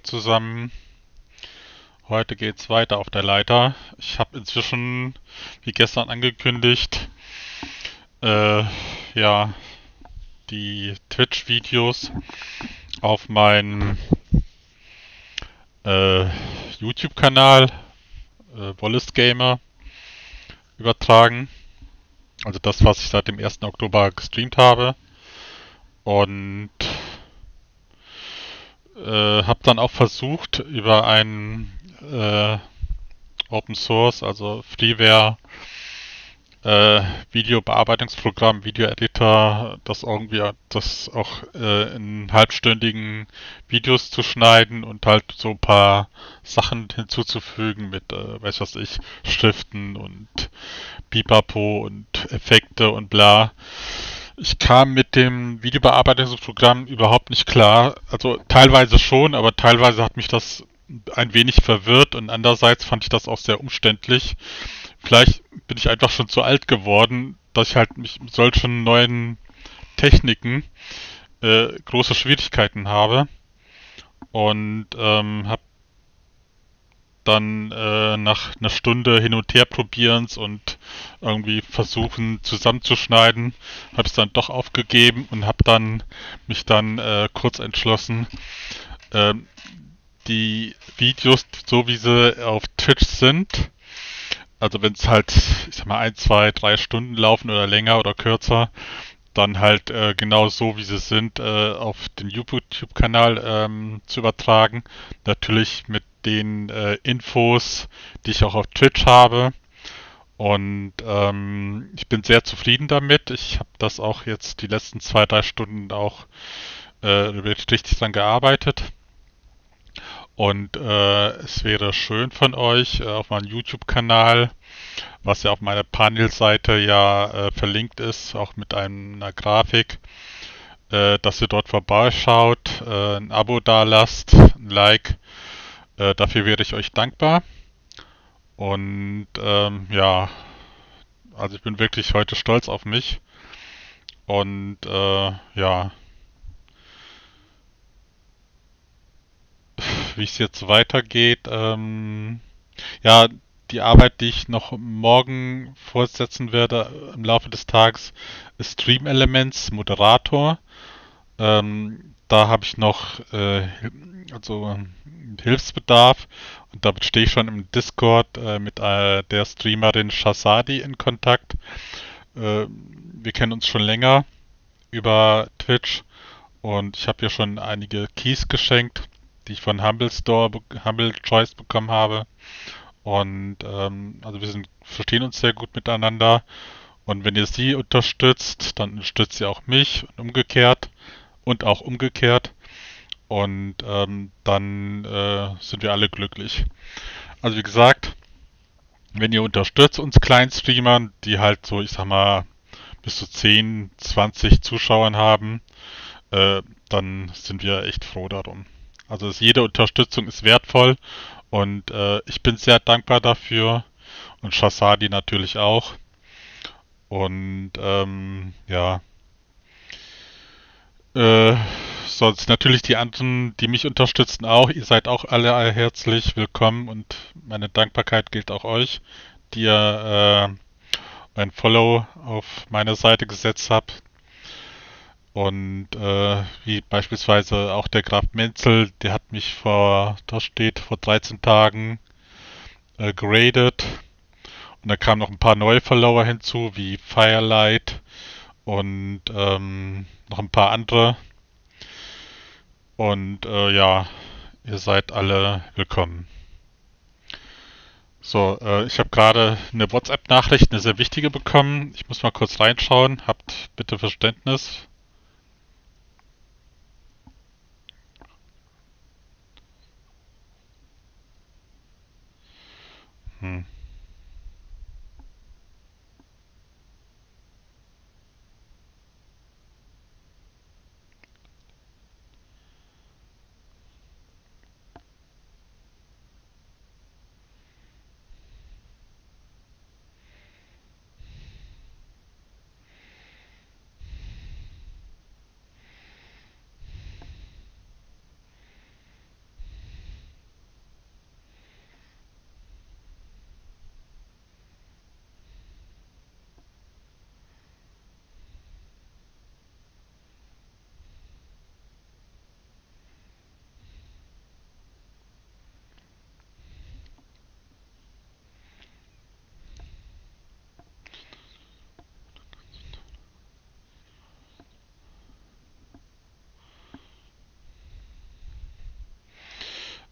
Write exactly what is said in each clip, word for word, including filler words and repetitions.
zusammen. Heute geht's weiter auf der Leiter. Ich habe inzwischen, wie gestern angekündigt, äh, ja, die Twitch-Videos auf meinen äh, YouTube-Kanal, äh, Wallace Gamer, übertragen. Also das, was ich seit dem ersten Oktober gestreamt habe. Und äh, habe dann auch versucht, über ein äh, Open Source, also Freeware, äh, Videobearbeitungsprogramm, Videoeditor, das irgendwie das auch äh, in halbstündigen Videos zu schneiden und halt so ein paar Sachen hinzuzufügen mit, äh, weiß was ich, Schriften und Pipapo und Effekte und bla. Ich kam mit dem Videobearbeitungsprogramm überhaupt nicht klar. Also teilweise schon, aber teilweise hat mich das ein wenig verwirrt und andererseits fand ich das auch sehr umständlich. Vielleicht bin ich einfach schon zu alt geworden, dass ich halt mich mit solchen neuen Techniken äh, große Schwierigkeiten habe und ähm, habe dann äh, nach einer Stunde hin und her probierens und irgendwie versuchen zusammenzuschneiden, habe es dann doch aufgegeben und habe dann mich dann äh, kurz entschlossen, äh, die Videos, so wie sie auf Twitch sind, also wenn es halt, ich sag mal, ein, zwei, drei Stunden laufen oder länger oder kürzer, dann halt äh, genau so, wie sie sind, äh, auf den YouTube-Kanal ähm, zu übertragen. Natürlich mit den äh, Infos, die ich auch auf Twitch habe. Und ähm, ich bin sehr zufrieden damit. Ich habe das auch jetzt die letzten zwei, drei Stunden auch äh, richtig dran gearbeitet. Und äh, es wäre schön von euch äh, auf meinem YouTube-Kanal, was ja auf meiner Panel-Seite ja äh, verlinkt ist, auch mit einer Grafik, äh, dass ihr dort vorbeischaut, äh, ein Abo dalasst, ein Like. Äh, dafür wäre ich euch dankbar. Und ähm, ja, also ich bin wirklich heute stolz auf mich. Und äh, ja, wie es jetzt weitergeht, ähm, ja, die Arbeit, die ich noch morgen fortsetzen werde im Laufe des Tages, ist Stream Elements Moderator. Ähm, da habe ich noch äh, also ähm, Hilfsbedarf und damit stehe ich schon im Discord äh, mit äh, der Streamerin Shazadi in Kontakt. Äh, wir kennen uns schon länger über Twitch und ich habe ihr schon einige Keys geschenkt, die ich von Humble Store, Humble Choice bekommen habe. Und ähm, also wir sind, verstehen uns sehr gut miteinander. Und wenn ihr sie unterstützt, dann unterstützt ihr auch mich und umgekehrt und auch umgekehrt. Und ähm, dann äh, sind wir alle glücklich. Also wie gesagt, wenn ihr unterstützt uns Kleinstreamern, die halt so, ich sag mal, bis zu zehn, zwanzig Zuschauern haben, äh, dann sind wir echt froh darum. Also jede Unterstützung ist wertvoll und äh, ich bin sehr dankbar dafür und Shazadi natürlich auch. Und ähm, ja, Äh, sonst natürlich die anderen, die mich unterstützen auch. Ihr seid auch alle herzlich willkommen und meine Dankbarkeit gilt auch euch, die ihr äh, ein Follow auf meine Seite gesetzt habt. Und äh, wie beispielsweise auch der Graf Menzel, der hat mich vor, da steht, vor dreizehn Tagen äh, geradet. Und da kamen noch ein paar neue Follower hinzu, wie Firelight und ähm, noch ein paar andere. Und äh, ja, ihr seid alle willkommen. So, äh, ich habe gerade eine WhatsApp-Nachricht, eine sehr wichtige bekommen. Ich muss mal kurz reinschauen. Habt bitte Verständnis. Hm.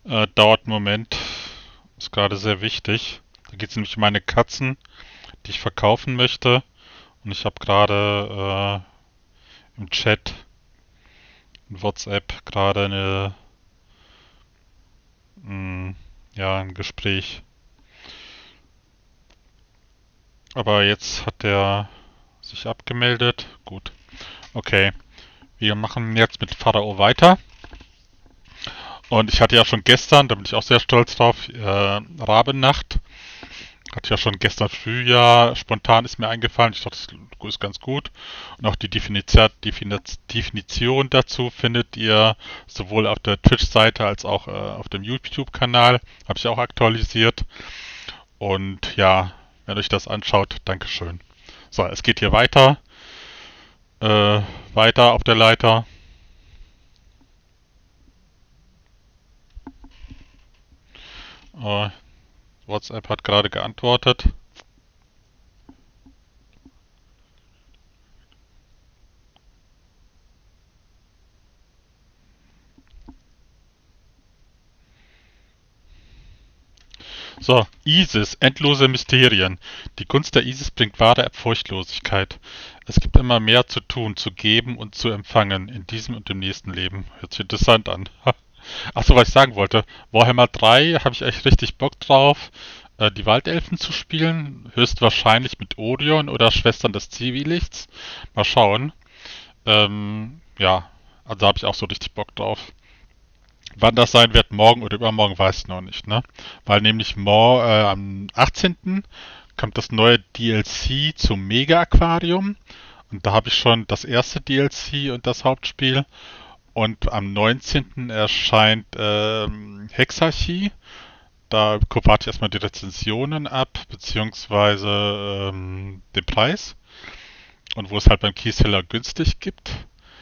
Äh, dauert einen Moment. Ist gerade sehr wichtig. Da geht es nämlich um meine Katzen, die ich verkaufen möchte. Und ich habe gerade äh, im Chat, in WhatsApp, gerade eine, mh, ja, ein Gespräch. Aber jetzt hat der sich abgemeldet. Gut. Okay. Wir machen jetzt mit Pharao weiter. Und ich hatte ja schon gestern, da bin ich auch sehr stolz drauf, äh, Rabennacht. Hatte ja schon gestern früh ja, spontan ist mir eingefallen. Ich dachte, das ist ganz gut. Und auch die Definition, Definition dazu findet ihr sowohl auf der Twitch-Seite als auch äh, auf dem YouTube-Kanal. Habe ich auch aktualisiert. Und ja, wenn euch das anschaut, Dankeschön. So, es geht hier weiter. Äh, weiter auf der Leiter. Äh, WhatsApp hat gerade geantwortet. So, Isis, endlose Mysterien. Die Gunst der Isis bringt wahre Furchtlosigkeit. Es gibt immer mehr zu tun, zu geben und zu empfangen, in diesem und im nächsten Leben. Hört sich interessant an. Achso, was ich sagen wollte. Warhammer drei habe ich echt richtig Bock drauf, äh, die Waldelfen zu spielen. Höchstwahrscheinlich mit Orion oder Schwestern des Zivilichts. Mal schauen. Ähm, ja, also da habe ich auch so richtig Bock drauf. Wann das sein wird, morgen oder übermorgen, weiß ich noch nicht, ne? Weil nämlich mor äh, am achtzehnten kommt das neue D L C zum Mega-Aquarium. Und da habe ich schon das erste D L C und das Hauptspiel. Und am neunzehnten erscheint ähm, Hexarchie. Da warte ich erstmal die Rezensionen ab, beziehungsweise ähm, den Preis. Und wo es halt beim Keyseller günstig gibt.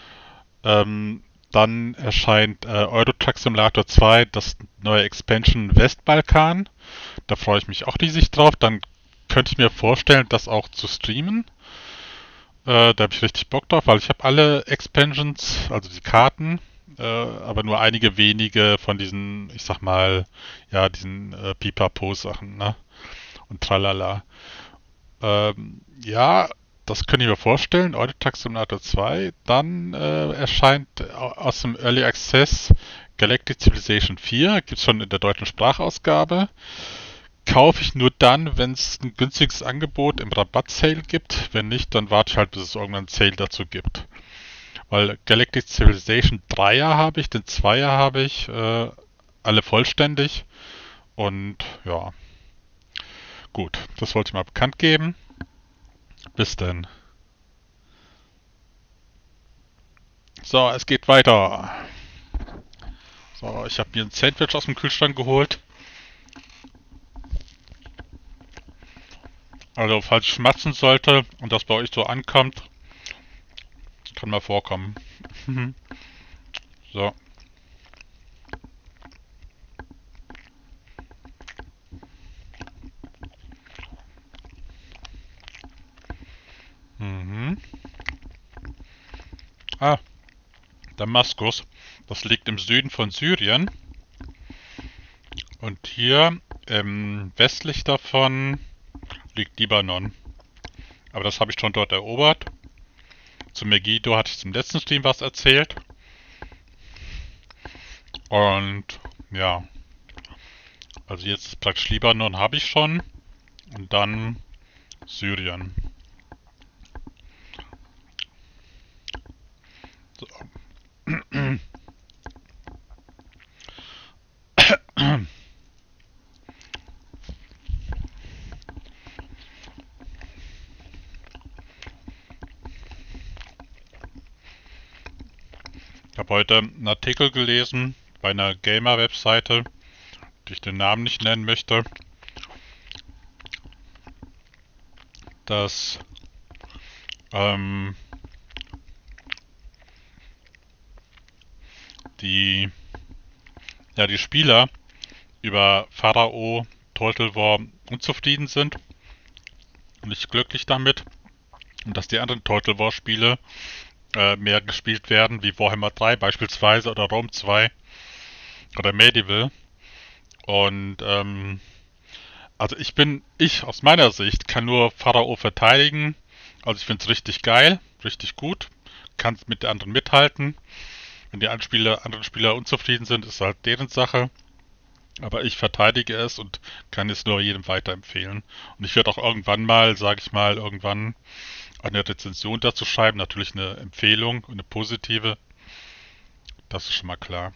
Ähm, Dann erscheint äh, Euro Truck Simulator zwei, das neue Expansion Westbalkan. Da freue ich mich auch riesig drauf. Dann könnte ich mir vorstellen, das auch zu streamen. Äh, da habe ich richtig Bock drauf, weil ich habe alle Expansions, also die Karten, äh, aber nur einige wenige von diesen, ich sag mal, ja, diesen äh, Pipapo-Sachen, ne? Und tralala. Ähm, ja, das könnte ich mir vorstellen. Euro Simulator zwei. Dann äh, erscheint aus dem Early Access Galactic Civilization vier. Gibt es schon in der deutschen Sprachausgabe. Kaufe ich nur dann, wenn es ein günstiges Angebot im Rabatt-Sale gibt. Wenn nicht, dann warte ich halt, bis es irgendwann einen Sale dazu gibt. Weil Galactic Civilization Dreier habe ich, den Zweier habe ich, äh, alle vollständig. Und ja, gut, das wollte ich mal bekannt geben. Bis denn. So, es geht weiter. So, ich habe mir ein Sandwich aus dem Kühlschrank geholt. Also, falls ich schmatzen sollte und das bei euch so ankommt, kann mal vorkommen. So. Mhm. Ah, Damaskus. Das liegt im Süden von Syrien. Und hier ähm, westlich davon liegt Libanon. Aber das habe ich schon dort erobert. Zu Megiddo hatte ich zum letzten Stream was erzählt. Und ja, also jetzt praktisch Libanon habe ich schon. Und dann Syrien. So. Ich habe heute einen Artikel gelesen bei einer Gamer-Webseite, die ich den Namen nicht nennen möchte, dass ähm, die, ja, die Spieler über Pharao Total War unzufrieden sind und nicht glücklich damit und dass die anderen Total War Spiele äh, mehr gespielt werden, wie Warhammer drei beispielsweise oder Rome zwei oder Medieval. Und ähm, also ich bin, ich aus meiner Sicht kann nur Pharao verteidigen. Also ich finde es richtig geil, richtig gut. Kann mit den anderen mithalten. Wenn die anderen Spieler, anderen Spieler unzufrieden sind, ist halt deren Sache. Aber ich verteidige es und kann es nur jedem weiterempfehlen. Und ich werde auch irgendwann mal, sage ich mal, irgendwann eine Rezension dazu schreiben. Natürlich eine Empfehlung, eine positive. Das ist schon mal klar.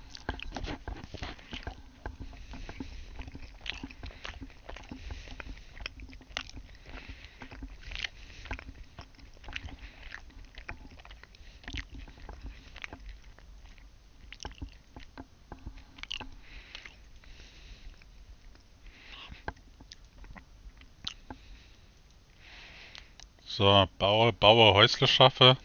So, baue, baue Häusle schaffe.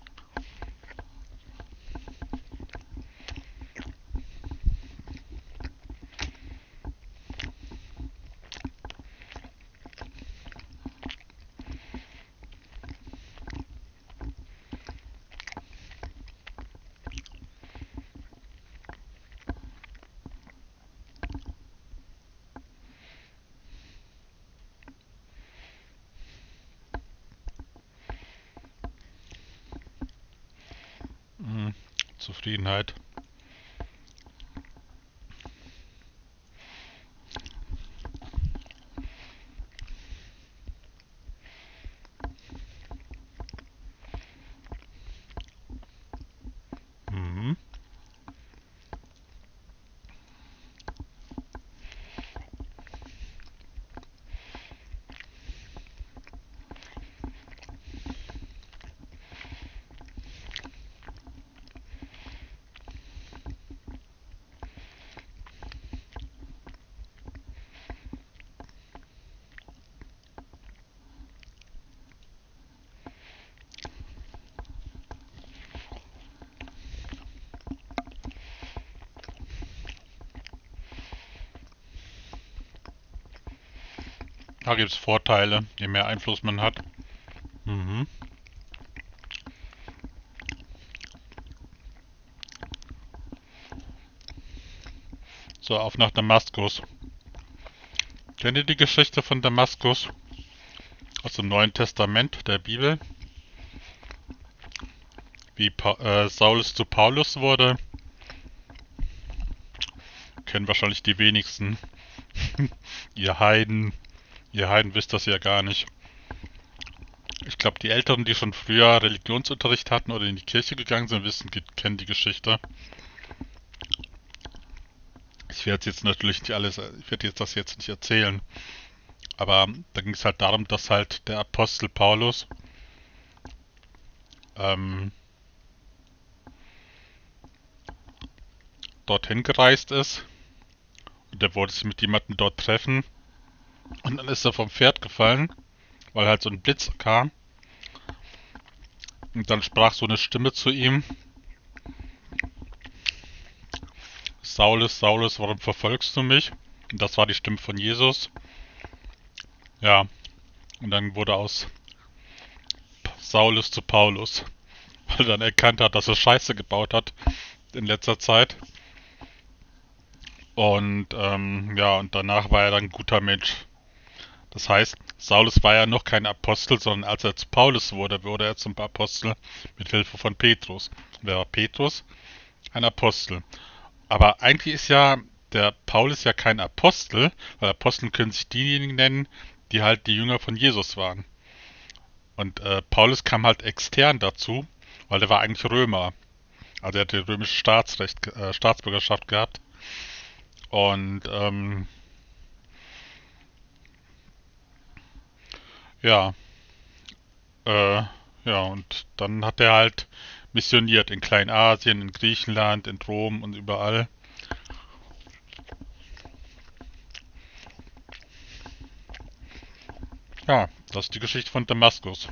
Hm, Zufriedenheit. Mhm. Da gibt es Vorteile, je mehr Einfluss man hat. Mhm. So, auf nach Damaskus. Kennt ihr die Geschichte von Damaskus? Aus dem Neuen Testament der Bibel? Wie pa äh, Saulus zu Paulus wurde? Kennen wahrscheinlich die wenigsten. Ihr Heiden. Ihr Heiden wisst das ja gar nicht. Ich glaube, die Älteren, die schon früher Religionsunterricht hatten oder in die Kirche gegangen sind, wissen, kennen die Geschichte. Ich werde jetzt natürlich nicht alles, ich werde jetzt das jetzt nicht erzählen. Aber da ging es halt darum, dass halt der Apostel Paulus ähm, dorthin gereist ist. Und der wollte sich mit jemandem dort treffen. Und dann ist er vom Pferd gefallen, weil halt so ein Blitz kam. Und dann sprach so eine Stimme zu ihm: Saulus, Saulus, warum verfolgst du mich? Und das war die Stimme von Jesus. Ja, und dann wurde aus Saulus zu Paulus, weil er dann erkannt hat, dass er Scheiße gebaut hat in letzter Zeit. Und ähm, ja, und danach war er dann ein guter Mensch. Das heißt, Saulus war ja noch kein Apostel, sondern als er zu Paulus wurde, wurde er zum Apostel mit Hilfe von Petrus. Wer war Petrus? Ein Apostel. Aber eigentlich ist ja der Paulus ja kein Apostel, weil Apostel können sich diejenigen nennen, die halt die Jünger von Jesus waren. Und äh, Paulus kam halt extern dazu, weil er war eigentlich Römer. Also er hatte römisches Staatsrecht, äh, Staatsbürgerschaft gehabt. Und ähm, ja, äh, ja, und dann hat er halt missioniert in Kleinasien, in Griechenland, in Rom und überall. Ja, das ist die Geschichte von Damaskus.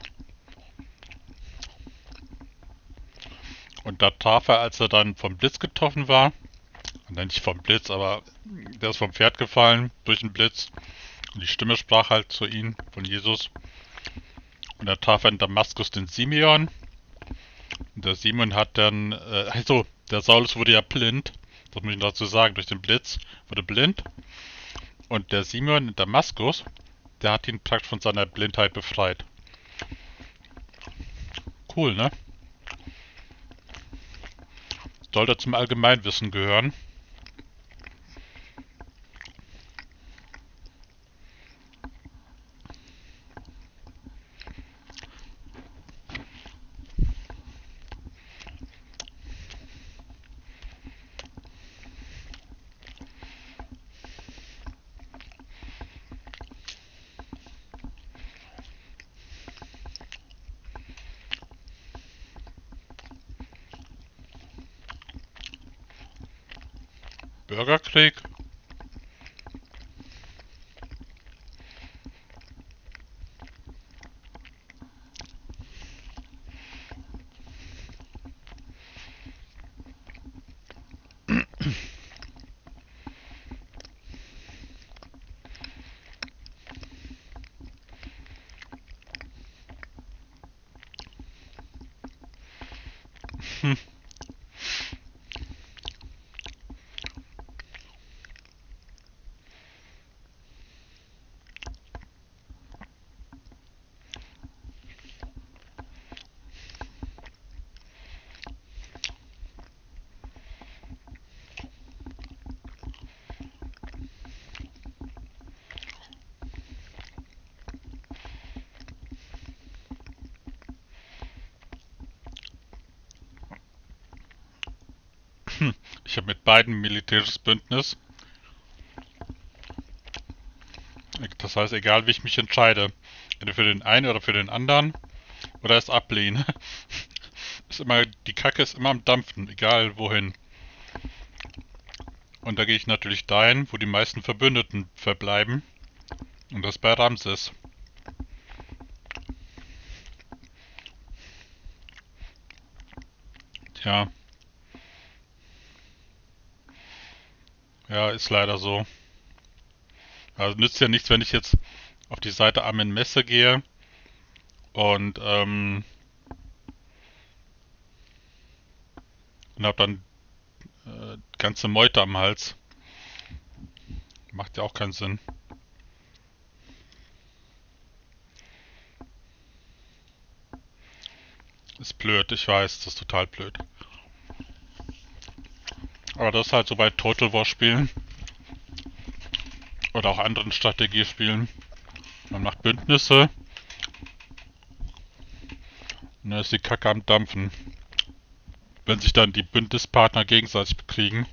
Und da traf er, als er dann vom Blitz getroffen war, nein, nicht vom Blitz, aber der ist vom Pferd gefallen durch den Blitz. Und die Stimme sprach halt zu ihm von Jesus. Und da traf er in Damaskus den Simeon. Und der Simeon hat dann, äh, also, der Saulus wurde ja blind. Das muss ich dazu sagen. Durch den Blitz wurde blind. Und der Simeon in Damaskus, der hat ihn praktisch von seiner Blindheit befreit. Cool, ne? Sollte zum Allgemeinwissen gehören. Bürgerkrieg? Hm. Ich habe mit beiden ein militärisches Bündnis. Das heißt, egal wie ich mich entscheide, entweder für den einen oder für den anderen, oder es ablehne, ist immer, die Kacke ist immer am Dampfen, egal wohin. Und da gehe ich natürlich dahin, wo die meisten Verbündeten verbleiben. Und das bei Ramses. Tja. Ja, ist leider so. Also nützt ja nichts, wenn ich jetzt auf die Seite Amen Messe gehe und ähm, und hab dann äh, ganze Meute am Hals. Macht ja auch keinen Sinn. Ist blöd, ich weiß, das ist total blöd. Aber das ist halt so bei Total War Spielen oder auch anderen Strategiespielen. Man macht Bündnisse und dann ist die Kacke am Dampfen. Wenn sich dann die Bündnispartner gegenseitig bekriegen.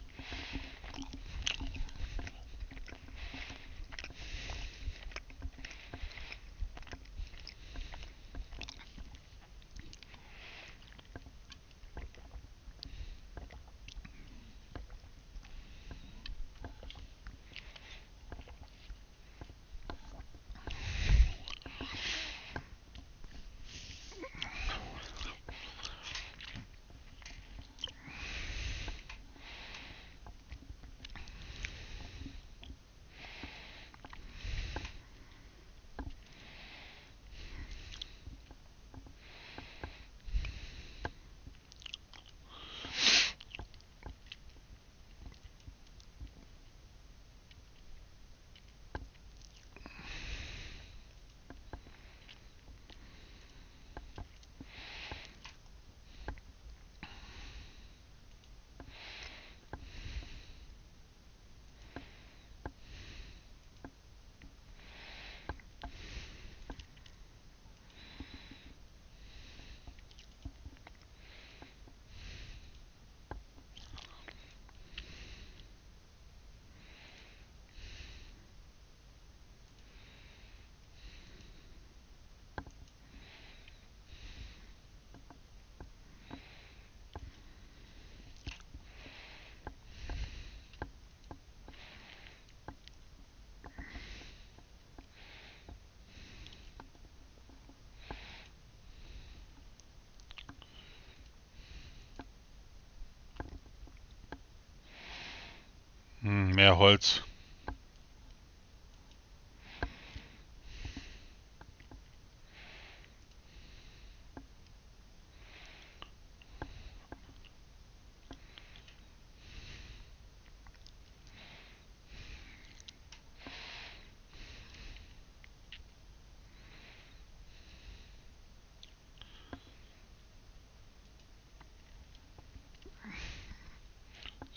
Hm, mehr Holz.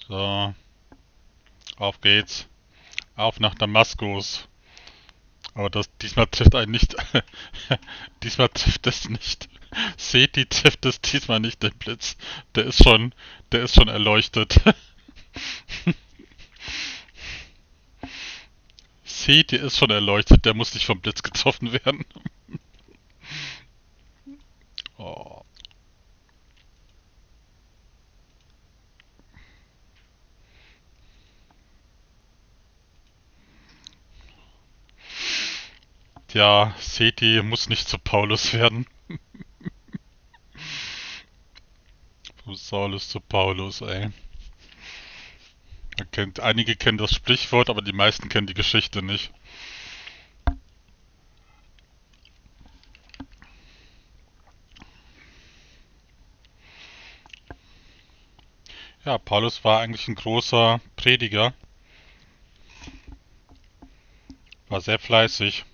So, auf geht's. Auf nach Damaskus. Aber das diesmal trifft einen nicht. Diesmal trifft es nicht. Seti trifft es diesmal nicht, den Blitz. Der ist schon, der ist schon erleuchtet. Seti ist schon erleuchtet, der muss nicht vom Blitz getroffen werden. Oh. Ja, Seti muss nicht zu Paulus werden. Von Saulus zu Paulus, ey. Man kennt, einige kennen das Sprichwort, aber die meisten kennen die Geschichte nicht. Ja, Paulus war eigentlich ein großer Prediger, war sehr fleißig.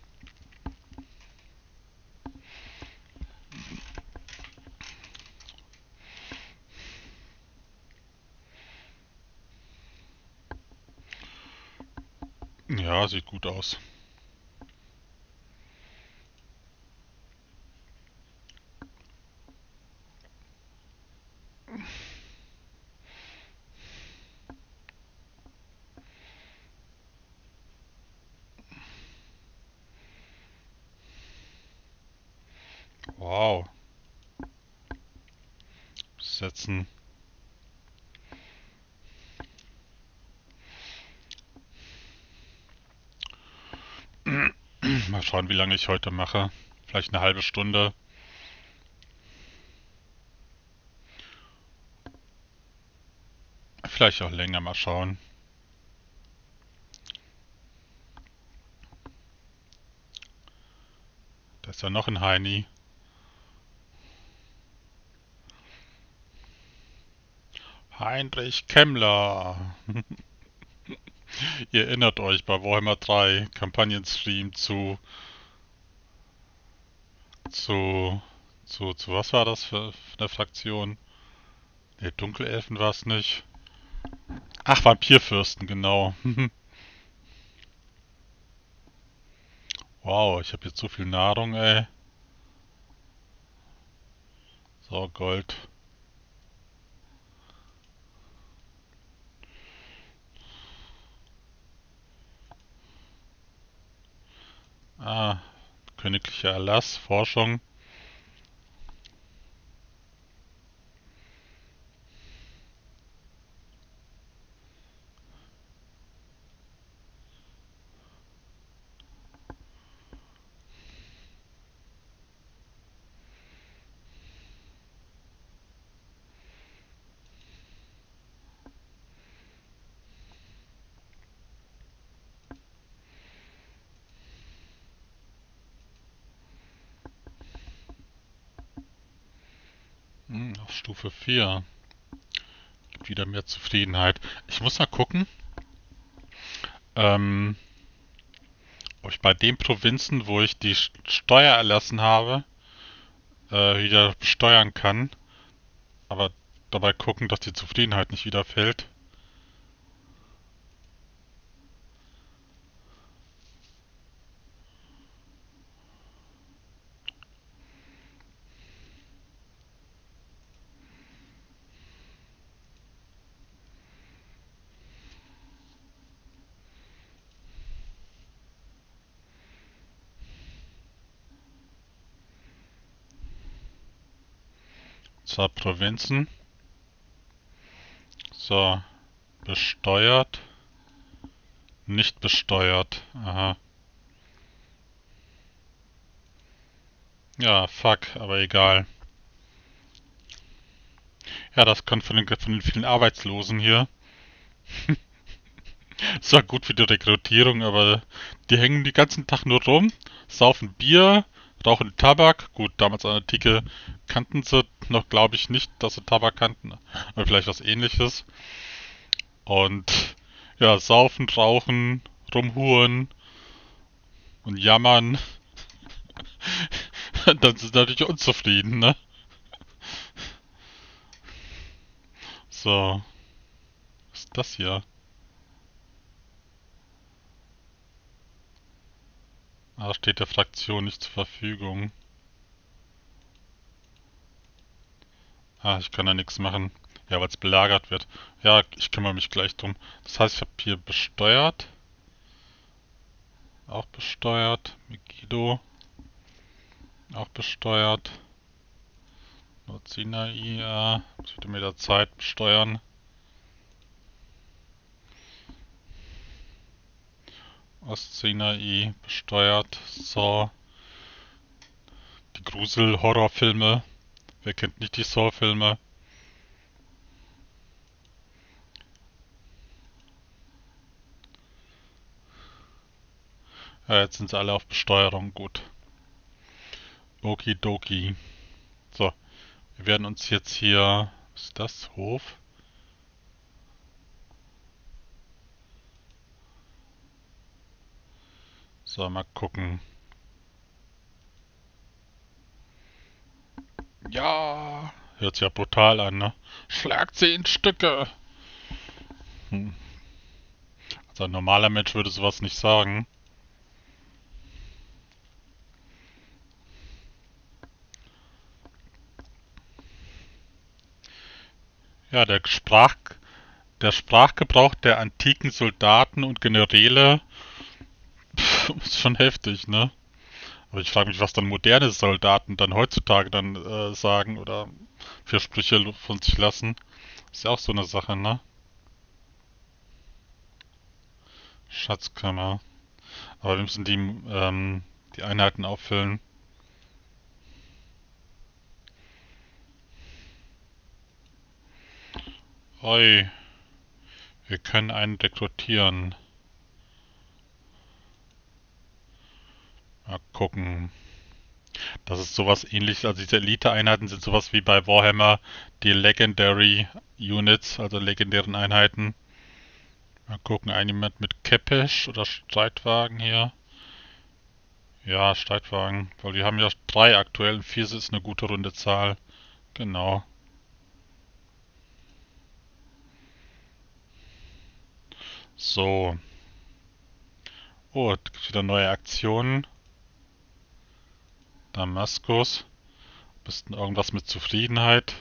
Ja, sieht gut aus. Wow. Setzen. Mal schauen, wie lange ich heute mache. Vielleicht eine halbe Stunde. Vielleicht auch länger, mal schauen. Da ist ja noch ein Heini. Heinrich Kemmler. Ihr erinnert euch bei Warhammer drei Kampagnenstream zu zu zu zu was war das für, für eine Fraktion? Ne, Dunkelelfen war es nicht. Ach, Vampirfürsten, genau. Wow, ich habe jetzt so viel Nahrung, ey. So, Gold. Ah, königlicher Erlass, Forschung. Hm, auf Stufe vier. Gibt wieder mehr Zufriedenheit. Ich muss mal gucken, ähm, ob ich bei den Provinzen, wo ich die Steuer erlassen habe, äh, wieder steuern kann. Aber dabei gucken, dass die Zufriedenheit nicht wieder fällt. Zwar Provinzen. So, besteuert. Nicht besteuert. Aha. Ja, fuck, aber egal. Ja, das kommt von den, von den vielen Arbeitslosen hier. Ist zwar gut für die Rekrutierung, aber die hängen den ganzen Tag nur rum, saufen Bier, rauchen Tabak. Gut, damals an der Antike kannten sie noch, glaube ich, nicht, dass sie Tabak kannten, aber vielleicht was ähnliches. Und ja, saufen, rauchen, rumhuren und jammern. Dann sind sie natürlich unzufrieden, ne? So. ist das hier? Ah, steht der Fraktion nicht zur Verfügung. Ah, ich kann da nichts machen. Ja, weil es belagert wird. Ja, ich kümmere mich gleich drum. Das heißt, ich habe hier besteuert. Auch besteuert. Megiddo. Auch besteuert. Nordsinai, ja. Das wird mit der Zeit besteuern. Ostsinai besteuert. So. Die Grusel-Horrorfilme. Wer kennt nicht die Saw-Filme? Ja, jetzt sind sie alle auf Besteuerung. Gut. Okidoki. So. Wir werden uns jetzt hier... Was ist das? Hof? So, mal gucken. Ja, hört sich ja brutal an, ne? Schlagt sie in Stücke! Hm. Also ein normaler Mensch würde sowas nicht sagen. Ja, der Sprach, der Sprachgebrauch der antiken Soldaten und Generäle pff, ist schon heftig, ne? Aber ich frage mich, was dann moderne Soldaten dann heutzutage dann äh, sagen oder für Sprüche von sich lassen. Ist ja auch so eine Sache, ne? Schatzkammer. Aber wir müssen die, ähm, die Einheiten auffüllen. Oi, wir können einen rekrutieren. Mal gucken. Das ist sowas ähnliches, also diese Elite-Einheiten sind sowas wie bei Warhammer die Legendary Units, also legendären Einheiten. Mal gucken, ein jemand mit Kepesh oder Streitwagen hier. Ja, Streitwagen, weil wir haben ja drei aktuell und vier ist eine gute runde Zahl. Genau. So. Oh, es gibt wieder neue Aktionen. Damaskus. Bisschen irgendwas mit Zufriedenheit.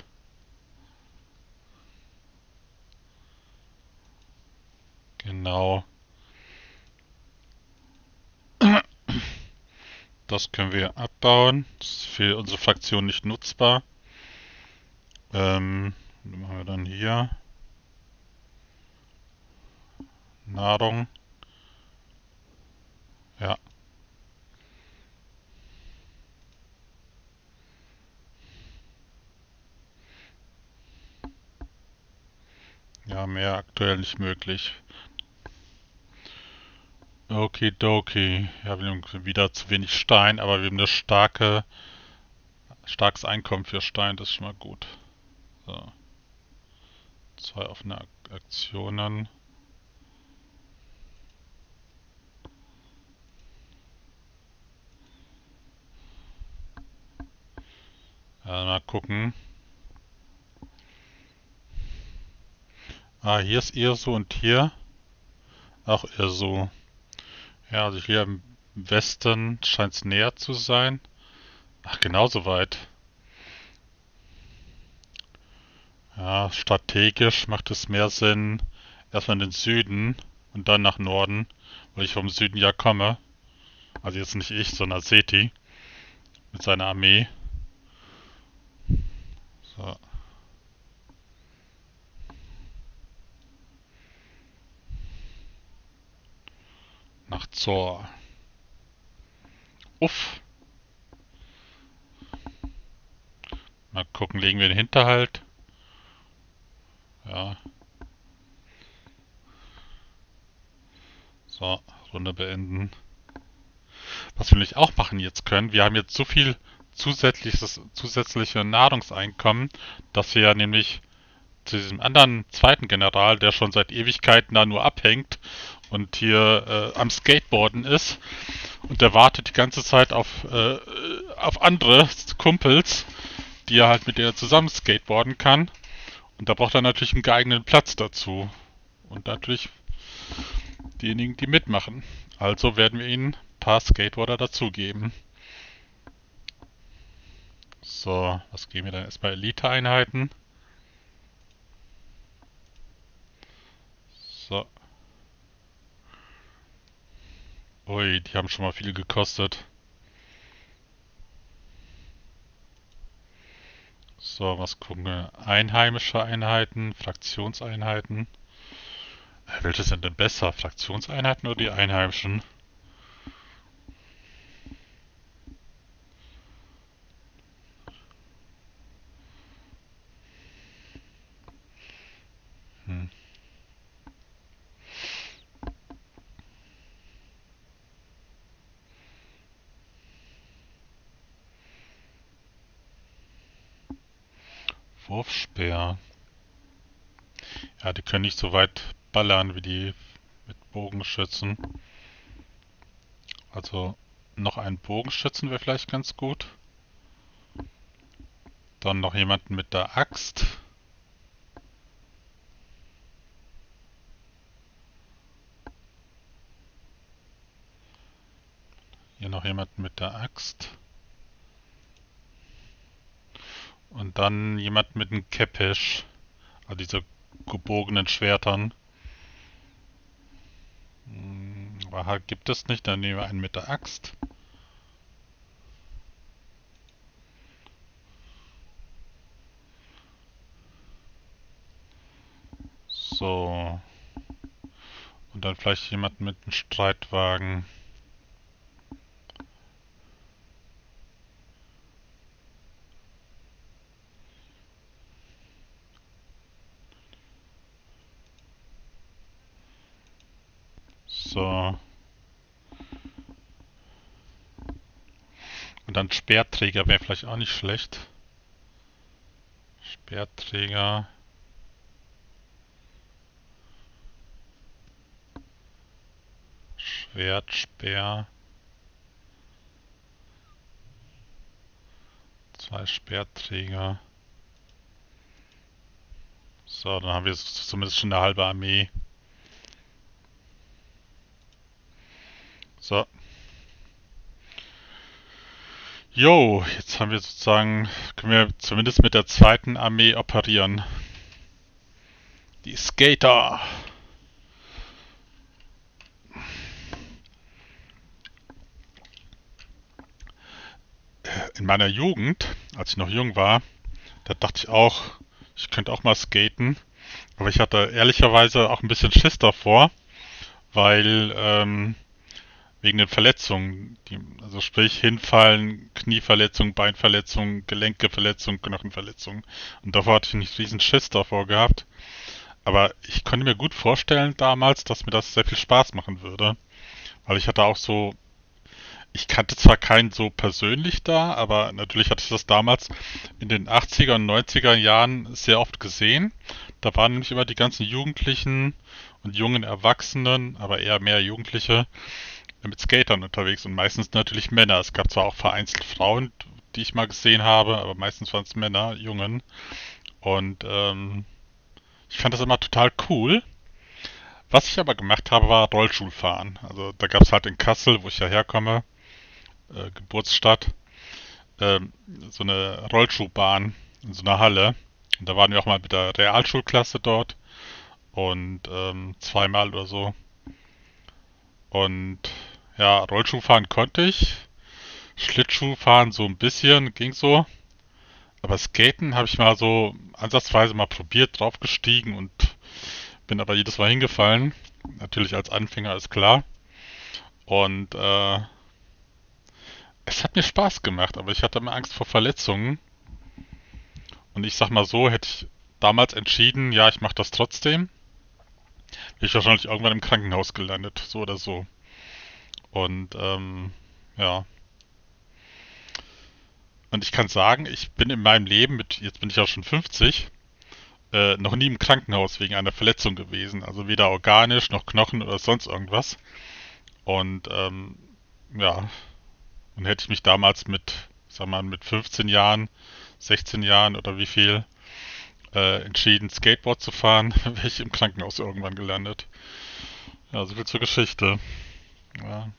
Genau. Das können wir abbauen. Das ist für unsere Fraktion nicht nutzbar. Ähm, was machen wir dann hier? Nahrung. Ja. Ja, mehr aktuell nicht möglich. Okidoki. Ja, wir haben wieder zu wenig Stein, aber wir haben eine starke, starkes Einkommen für Stein, das ist schon mal gut. So. Zwei offene Aktionen. Ja, mal gucken. Ah, hier ist eher so und hier auch eher so. Ja, also hier im Westen scheint es näher zu sein. Ach, genauso weit. Ja, strategisch macht es mehr Sinn, erstmal in den Süden und dann nach Norden, weil ich vom Süden ja komme. Also jetzt nicht ich, sondern Seti mit seiner Armee. So. Nach Zor. Uff. Mal gucken, legen wir den Hinterhalt. Ja. So, Runde beenden. Was wir nämlich auch machen jetzt können, wir haben jetzt so viel zusätzliches, zusätzliche Nahrungseinkommen, dass wir ja nämlich zu diesem anderen zweiten General, der schon seit Ewigkeiten da nur abhängt und hier äh, am Skateboarden ist und der wartet die ganze Zeit auf, äh, auf andere Kumpels, die er halt mit denen zusammen skateboarden kann. Und da braucht er natürlich einen geeigneten Platz dazu. und natürlich diejenigen, die mitmachen. Also werden wir ihnen ein paar Skateboarder dazugeben. So, was geben wir dann erstmal? Elite-Einheiten. So. Ui, die haben schon mal viel gekostet. So, was gucken wir? Einheimische Einheiten, Fraktionseinheiten. Äh, Welche sind denn besser? Fraktionseinheiten oder die einheimischen? Hm. Wurfspeer. Ja, die können nicht so weit ballern wie die mit Bogenschützen. Also noch einen Bogenschützen wäre vielleicht ganz gut. Dann noch jemanden mit der Axt. Hier noch jemanden mit der Axt. Und dann jemand mit einem Kepesh. Also diese gebogenen Schwertern. Hm, aber halt gibt es nicht, dann nehmen wir einen mit der Axt. So. Und dann vielleicht jemand mit einem Streitwagen. So. Und dann Speerträger wäre vielleicht auch nicht schlecht. Speerträger. Schwert, Speer. Zwei Speerträger. So, dann haben wir zumindest schon eine halbe Armee. So. Jo, jetzt haben wir sozusagen, können wir zumindest mit der zweiten Armee operieren. Die Skater. In meiner Jugend, als ich noch jung war, da dachte ich auch, ich könnte auch mal skaten. Aber ich hatte ehrlicherweise auch ein bisschen Schiss davor, weil ähm, wegen den Verletzungen, die, also sprich Hinfallen, Knieverletzung, Beinverletzung, Gelenkeverletzung, Knochenverletzung. Und davor hatte ich nicht riesen Schiss davor gehabt. Aber ich konnte mir gut vorstellen damals, dass mir das sehr viel Spaß machen würde. Weil ich hatte auch so, ich kannte zwar keinen so persönlich da, aber natürlich hatte ich das damals in den achtziger und neunziger Jahren sehr oft gesehen. Da waren nämlich immer die ganzen Jugendlichen und jungen Erwachsenen, aber eher mehr Jugendliche, mit Skatern unterwegs und meistens natürlich Männer. Es gab zwar auch vereinzelt Frauen, die ich mal gesehen habe, aber meistens waren es Männer, Jungen. Und ähm, ich fand das immer total cool. Was ich aber gemacht habe, war Rollschuhfahren. Also da gab es halt in Kassel, wo ich ja herkomme, äh, Geburtsstadt, ähm, so eine Rollschuhbahn in so einer Halle. Und da waren wir auch mal mit der Realschulklasse dort und ähm, zweimal oder so. Und ja, Rollschuhfahren konnte ich. Schlittschuhfahren so ein bisschen, ging so. Aber Skaten habe ich mal so ansatzweise mal probiert, draufgestiegen und bin aber jedes Mal hingefallen. Natürlich als Anfänger ist klar. Und äh, es hat mir Spaß gemacht, aber ich hatte immer Angst vor Verletzungen. Und ich sag mal so, hätte ich damals entschieden, ja, ich mache das trotzdem, wäre ich wahrscheinlich irgendwann im Krankenhaus gelandet, so oder so. Und ähm, ja. Und ich kann sagen, ich bin in meinem Leben mit, jetzt bin ich auch schon fünfzig, äh, noch nie im Krankenhaus wegen einer Verletzung gewesen. Also weder organisch noch Knochen oder sonst irgendwas. Und ähm, ja, und hätte ich mich damals mit, sag mal, mit fünfzehn Jahren, sechzehn Jahren oder wie viel, äh, entschieden, Skateboard zu fahren, wäre ich im Krankenhaus irgendwann gelandet. Ja, so viel zur Geschichte. Ja.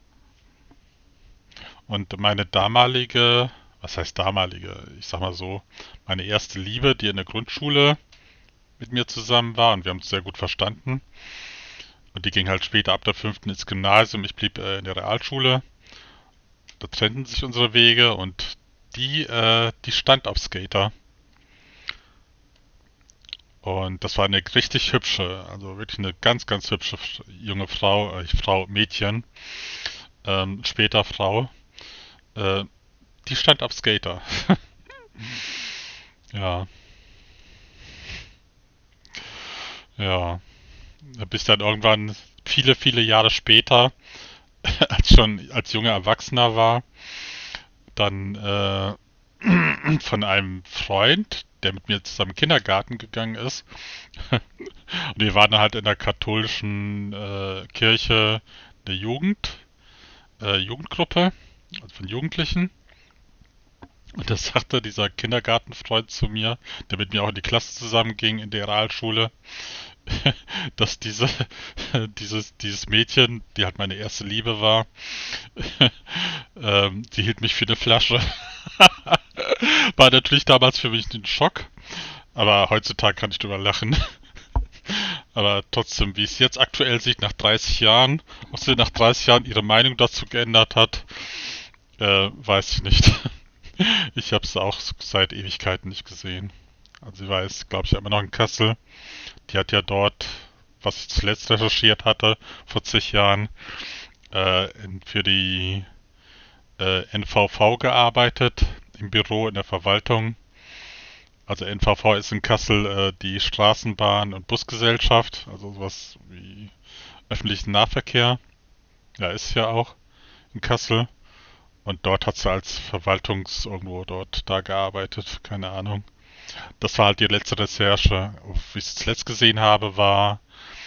Und meine damalige, was heißt damalige? Ich sag mal so, meine erste Liebe, die in der Grundschule mit mir zusammen war und wir haben uns sehr gut verstanden. Und die ging halt später ab der fünften ins Gymnasium. Ich blieb äh, in der Realschule. Da trennten sich unsere Wege und die, äh, die stand auf Skater. Und das war eine richtig hübsche, also wirklich eine ganz, ganz hübsche junge Frau, äh, Frau, Mädchen, ähm, später Frau. Äh, die stand auf Skater. Ja, ja. Bis dann irgendwann viele, viele Jahre später, als schon als junger Erwachsener war, dann äh, von einem Freund, der mit mir zusammen in den Kindergarten gegangen ist. Und wir waren halt in der katholischen äh, Kirche der Jugend, äh, Jugendgruppe, also von Jugendlichen. Und da sagte dieser Kindergartenfreund zu mir, der mit mir auch in die Klasse zusammenging in der Realschule, dass diese, dieses, dieses Mädchen, die halt meine erste Liebe war, ähm, die hielt mich für eine Flasche. War natürlich damals für mich ein Schock, aber heutzutage kann ich drüber lachen. Aber trotzdem, wie es jetzt aktuell sieht, nach dreißig Jahren, ob sie nach dreißig Jahren ihre Meinung dazu geändert hat, äh, weiß ich nicht. Ich habe es auch seit Ewigkeiten nicht gesehen. Also sie war jetzt, glaube ich, immer noch in Kassel. Die hat ja dort, was ich zuletzt recherchiert hatte, vor zig Jahren, äh, in, für die äh, N V V gearbeitet, im Büro, in der Verwaltung. Also N V V ist in Kassel äh, die Straßenbahn- und Busgesellschaft, also sowas wie öffentlichen Nahverkehr. Ja, ist ja auch in Kassel. Und dort hat sie als Verwaltungs irgendwo dort da gearbeitet, keine Ahnung. Das war halt die letzte Recherche. Wie ich es zuletzt gesehen habe, war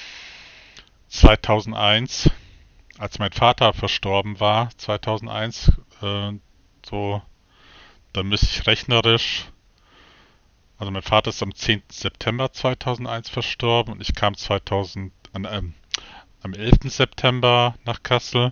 zweitausendeins, als mein Vater verstorben war, zweitausendeins, äh, so, da müsste ich rechnerisch, also mein Vater ist am zehnten September zweitausendeins verstorben und ich kam zweitausend, an, ähm, am elften September nach Kassel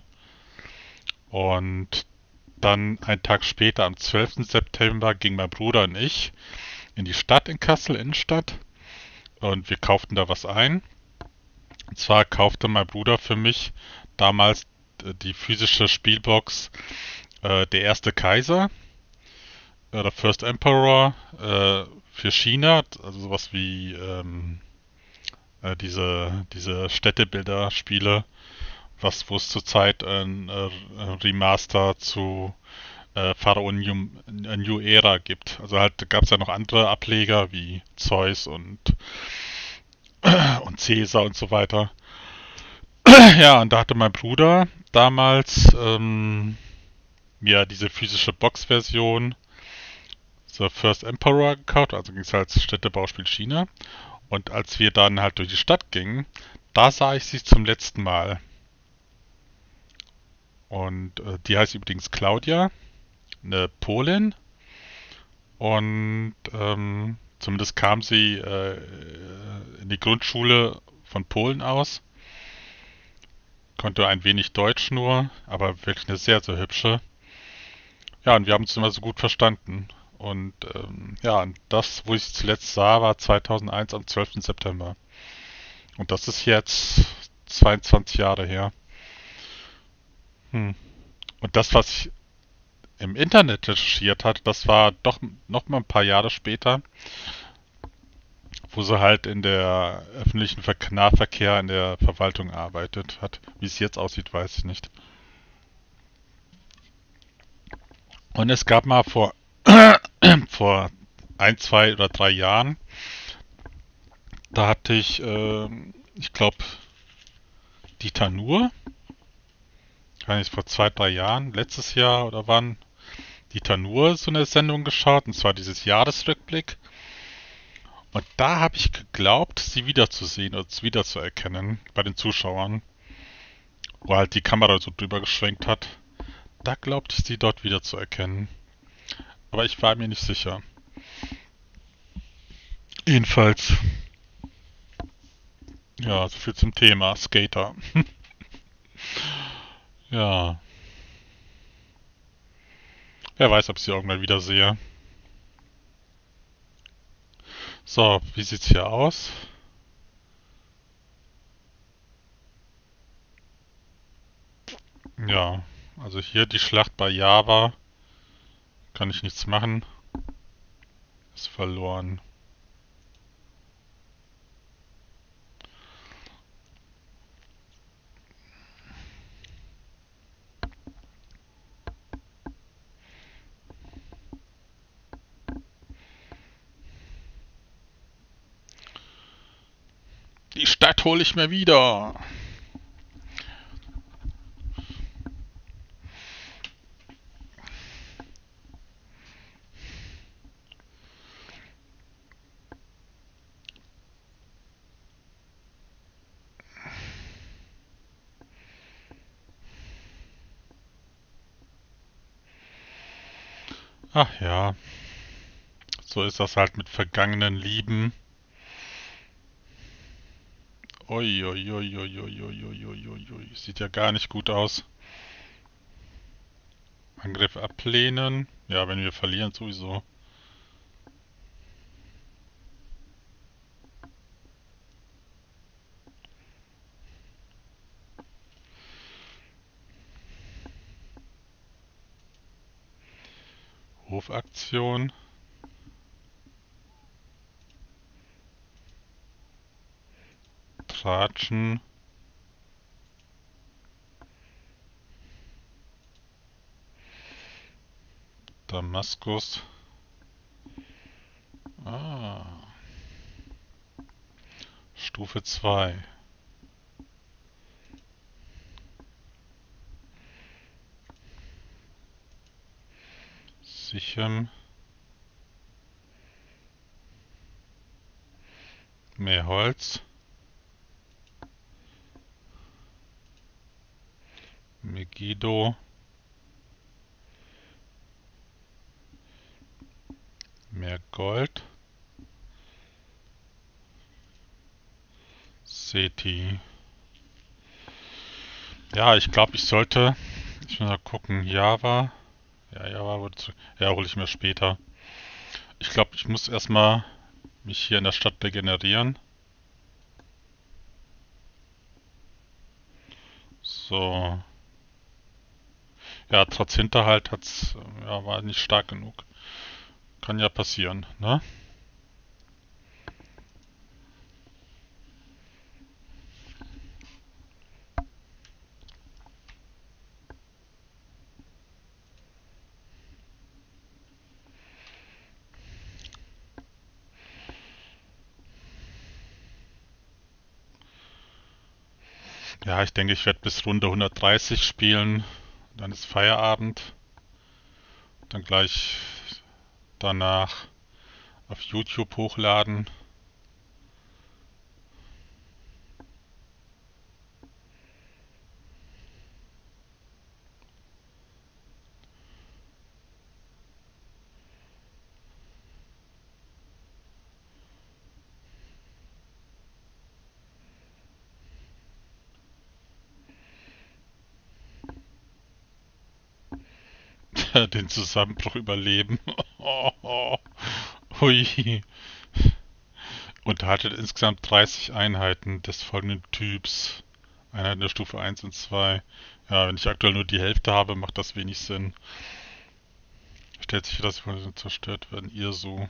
und dann einen Tag später, am zwölften September, ging mein Bruder und ich in die Stadt in Kassel, Innenstadt, und wir kauften da was ein. Und zwar kaufte mein Bruder für mich damals äh, die physische Spielbox äh, Der erste Kaiser oder First Emperor äh, für China, also sowas wie ähm, äh, diese, diese Städtebilder-Spiele, was wo es zurzeit ein äh, Remaster zu äh, Pharaon New, äh, New Era gibt. Also halt gab es ja noch andere Ableger wie Zeus und und Caesar und so weiter. Ja, und da hatte mein Bruder damals ähm, mir diese physische Box-Version The First Emperor gekauft, also ging es halt Städtebauspiel China. Und als wir dann halt durch die Stadt gingen, da sah ich sie zum letzten Mal. Und äh, die heißt übrigens Claudia, eine Polin. Und ähm, zumindest kam sie äh, in die Grundschule von Polen aus. Konnte ein wenig Deutsch nur, aber wirklich eine sehr, sehr hübsche. Ja, und wir haben uns immer so gut verstanden. Und ähm, ja, und das, wo ich sie zuletzt sah, war zweitausendeins am zwölften September. Und das ist jetzt zweiundzwanzig Jahre her. Hm. Und das, was ich im Internet recherchiert hatte, das war doch noch mal ein paar Jahre später, wo sie halt in der öffentlichen Ver- Nahverkehr in der Verwaltung arbeitet hat. Wie es jetzt aussieht, weiß ich nicht. Und es gab mal vor, vor ein, zwei oder drei Jahren, da hatte ich, äh, ich glaube, Dieter Nuhr, kann ich vor zwei, drei Jahren, letztes Jahr oder wann, Dieter Nuhr so eine Sendung geschaut, und zwar dieses Jahresrückblick. Und da habe ich geglaubt, sie wiederzusehen oder wiederzuerkennen bei den Zuschauern, wo halt die Kamera so drüber geschwenkt hat. Da glaubte ich sie dort wiederzuerkennen. Aber ich war mir nicht sicher. Jedenfalls, ja, so viel zum Thema Skater. Ja, wer weiß, ob ich sie irgendwann wieder sehe. So, wie sieht's hier aus? Ja, also hier die Schlacht bei Java. Kann ich nichts machen. Ist verloren. Die Stadt hole ich mir wieder. Ach ja, so ist das halt mit vergangenen Lieben. Ui, ui, ui, ui, ui, ui, ui, ui, ui, ui. Sieht ja gar nicht gut aus. Angriff ablehnen. Ja, wenn wir verlieren, sowieso. Hofaktion. Tratschen. Damaskus. Ah. Stufe zwei. Sichem. Mehr Holz. Megiddo. Mehr Gold. Seti. Ja, ich glaube, ich sollte. Ich muss mal gucken. Java. Ja, Java wurde zu. Ja, hole ich mir später. Ich glaube, ich muss erstmal mich hier in der Stadt regenerieren. So. Ja, trotz Hinterhalt hat's, ja, war nicht stark genug. Kann ja passieren, ne? Ja, ich denke, ich werde bis Runde hundertdreißig spielen. Dann ist Feierabend. Dann gleich danach auf YouTube hochladen. Den Zusammenbruch überleben. Hui. Unterhaltet insgesamt dreißig Einheiten des folgenden Typs. Einheiten der Stufe eins und zwei. Ja, wenn ich aktuell nur die Hälfte habe, macht das wenig Sinn. Stellt sich, dass sie von diesen zerstört werden. Ihr so.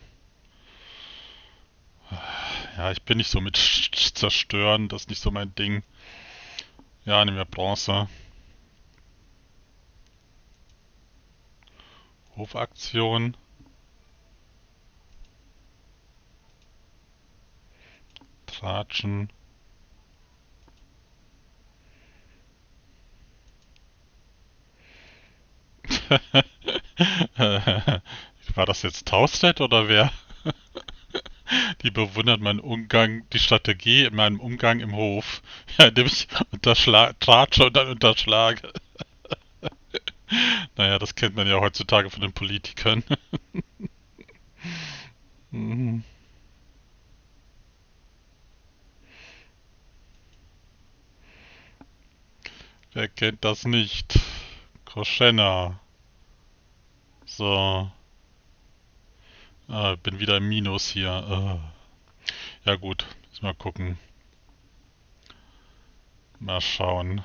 Ja, ich bin nicht so mit Zerstören, das ist nicht so mein Ding. Ja, nehmen wir Bronze. Hofaktion. Tratschen. War das jetzt Taustedt oder wer? Die bewundert meinen Umgang, die Strategie in meinem Umgang im Hof, ja, indem ich tratsche und dann unterschlage. Naja, das kennt man ja heutzutage von den Politikern. Mhm. Wer kennt das nicht? Kroschenna. So. Ah, bin wieder im Minus hier. Ah. Ja gut, muss mal gucken. Mal schauen.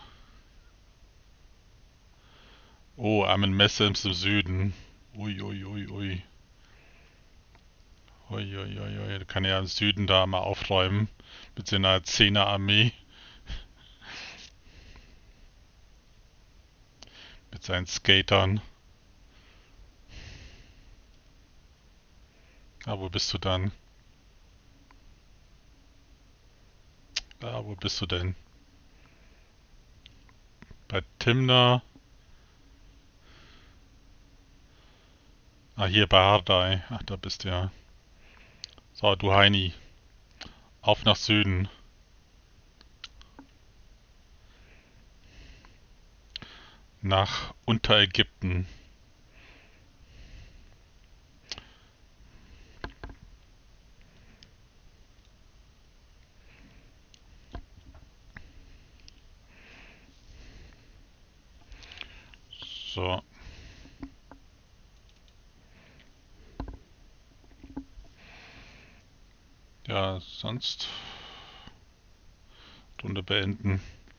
Oh, Armenmesse im Süden. Ui, ui, ui, ui. Ui, ui, ui, ui. Da kann er ja im Süden da mal aufräumen. Mit seiner Zehner-Armee. Mit seinen Skatern. Ah, wo bist du dann? Ah, wo bist du denn? Bei Timna. Ah, hier bei Hardai. Ach, da bist du ja. So, du Heini. Auf nach Süden. Nach Unterägypten. So. Ja, sonst Runde beenden.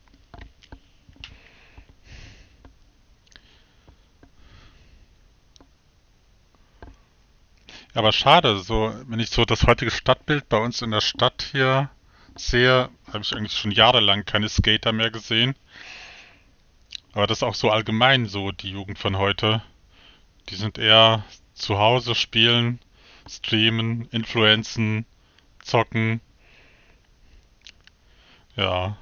Ja, aber schade, so, wenn ich so das heutige Stadtbild bei uns in der Stadt hier sehe, habe ich eigentlich schon jahrelang keine Skater mehr gesehen. Aber das ist auch so allgemein so, die Jugend von heute. Die sind eher zu Hause spielen, streamen, influenzen, zocken. Ja,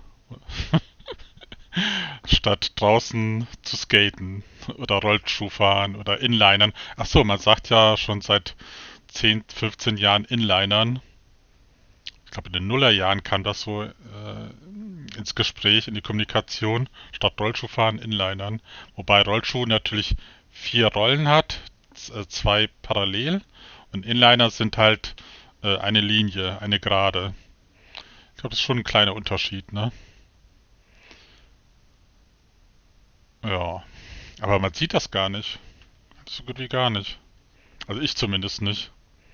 statt draußen zu skaten oder Rollschuh fahren oder Inlinern. Ach so, man sagt ja schon seit zehn, fünfzehn Jahren Inlinern. Ich glaube, in den Nullerjahren kam das so äh, ins Gespräch, in die Kommunikation, statt Rollschuhfahren Inlinern. Wobei Rollschuh natürlich vier Rollen hat, z- äh, zwei parallel und Inliner sind halt äh, eine Linie, eine Gerade. Ich glaube, das ist schon ein kleiner Unterschied, ne? Ja, aber man sieht das gar nicht. So gut wie gar nicht. Also ich zumindest nicht.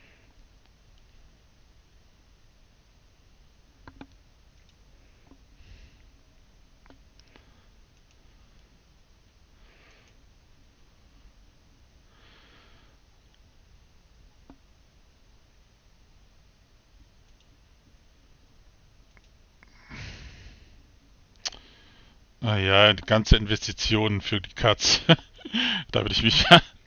Naja, die ganze Investition für die Katz. Da würde ich mich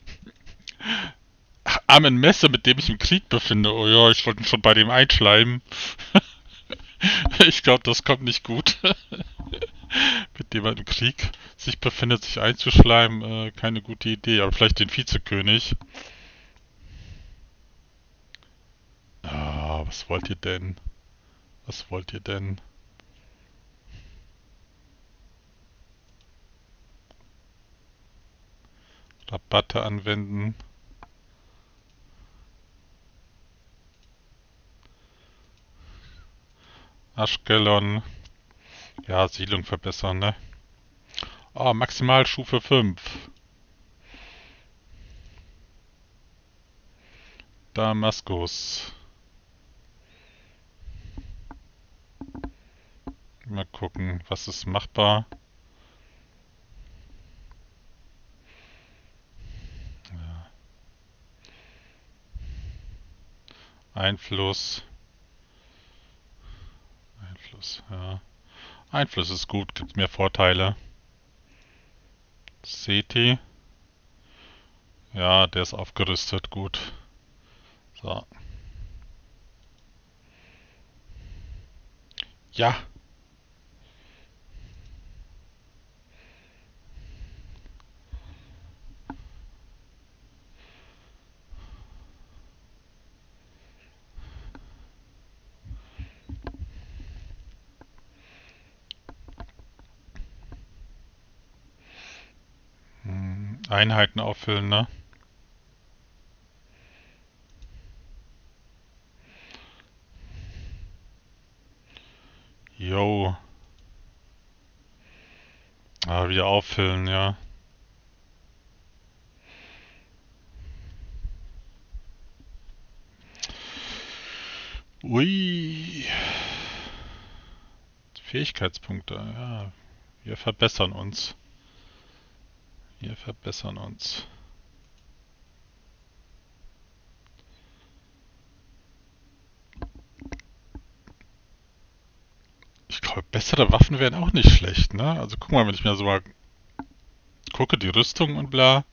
armen Messe, mit dem ich im Krieg befinde. Oh ja, ich wollte mich schon bei dem einschleimen. Ich glaube, das kommt nicht gut. Mit dem man im Krieg sich befindet, sich einzuschleimen, äh, keine gute Idee. Aber vielleicht den Vizekönig. Ah, was wollt ihr denn? Was wollt ihr denn? Rabatte anwenden. Aschkelon. Ja, Siedlung verbessern, ne? Oh, maximal Stufe fünf. Damaskus. Mal gucken, was ist machbar. Ja. Einfluss. Einfluss, ja. Einfluss ist gut, gibt mehr Vorteile. Seti. Ja, der ist aufgerüstet, gut. So. Ja. Hm, Einheiten auffüllen, ne? Jo. Ah, wieder auffüllen, ja. Ui. Fähigkeitspunkte, ja. Wir verbessern uns. Wir verbessern uns. Ich glaube, bessere Waffen wären auch nicht schlecht, ne? Also guck mal, wenn ich mir so mal gucke, die Rüstung und bla.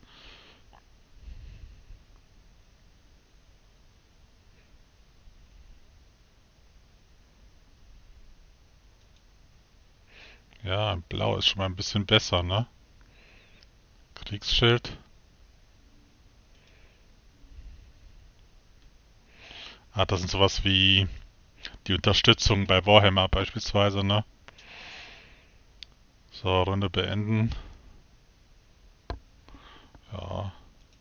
Ja, blau ist schon mal ein bisschen besser, ne? Kriegsschild. Ah, das sind sowas wie die Unterstützung bei Warhammer beispielsweise, ne? So, Runde beenden. Ja.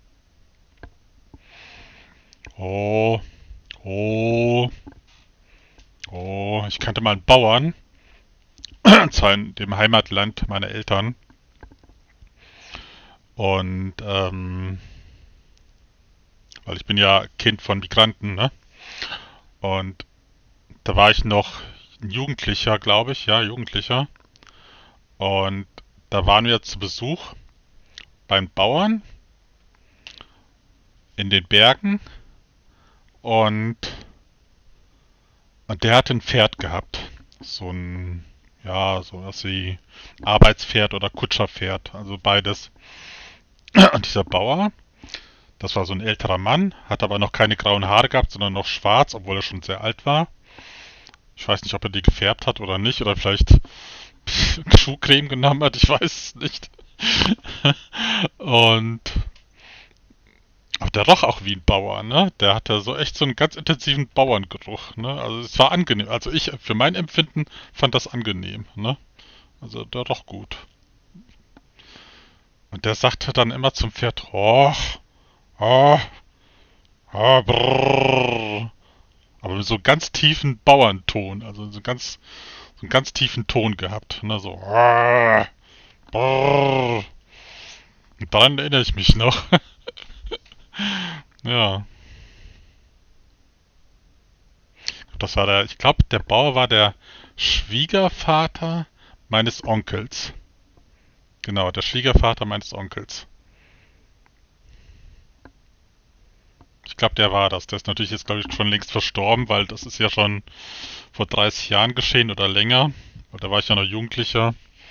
Oh, oh, oh. Ich kannte mal einen Bauern, zwar in dem Heimatland meiner Eltern. Und, ähm, weil ich bin ja Kind von Migranten, ne? Und da war ich noch ein Jugendlicher, glaube ich, ja, Jugendlicher. Und da waren wir zu Besuch beim Bauern in den Bergen und, und der hatte ein Pferd gehabt. So ein, ja, so was wie Arbeitspferd oder Kutscherpferd, also beides. Und dieser Bauer, das war so ein älterer Mann, hat aber noch keine grauen Haare gehabt, sondern noch schwarz, obwohl er schon sehr alt war. Ich weiß nicht, ob er die gefärbt hat oder nicht, oder vielleicht Schuhcreme genommen hat, ich weiß es nicht. Und aber der roch auch wie ein Bauer, ne? Der hatte so echt so einen ganz intensiven Bauerngeruch, ne? Also es war angenehm. Also ich, für mein Empfinden, fand das angenehm, ne? Also der roch gut. Und der sagte dann immer zum Pferd, oh, oh, oh, brrr. Aber mit so einem ganz tiefen Bauernton, also so ganz, so einen ganz tiefen Ton gehabt, ne? So, oh, brrr. Und daran erinnere ich mich noch. Ja, das war der, ich glaube, der Bauer war der Schwiegervater meines Onkels. Genau, der Schwiegervater meines Onkels. Ich glaube, der war das. Der ist natürlich jetzt, glaube ich, schon längst verstorben, weil das ist ja schon vor dreißig Jahren geschehen oder länger. Da war ich ja noch Jugendlicher.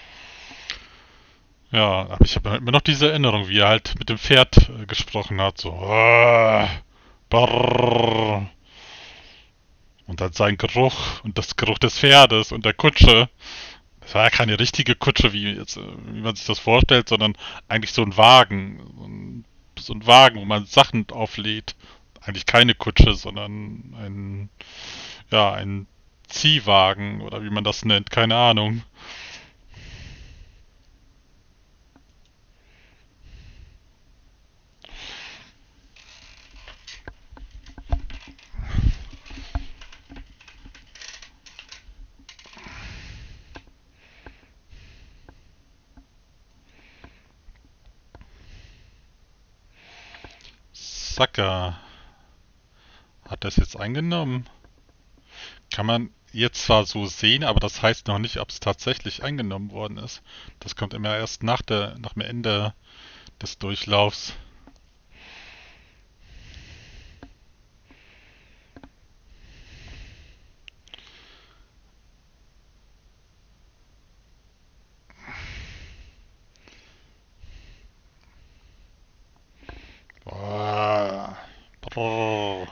Ja, aber ich habe immer noch diese Erinnerung, wie er halt mit dem Pferd äh, gesprochen hat. So, äh, brrr. Und dann sein Geruch und das Geruch des Pferdes und der Kutsche. Das war ja keine richtige Kutsche, wie, jetzt, äh, wie man sich das vorstellt, sondern eigentlich so ein Wagen. So ein, so ein Wagen, wo man Sachen auflädt. Eigentlich keine Kutsche, sondern ein, ja, ein Ziehwagen oder wie man das nennt, keine Ahnung. Sacker. Hat das jetzt eingenommen? Kann man jetzt zwar so sehen, aber das heißt noch nicht, ob es tatsächlich eingenommen worden ist. Das kommt immer erst nach der, nach dem Ende des Durchlaufs. Boah. Brrr.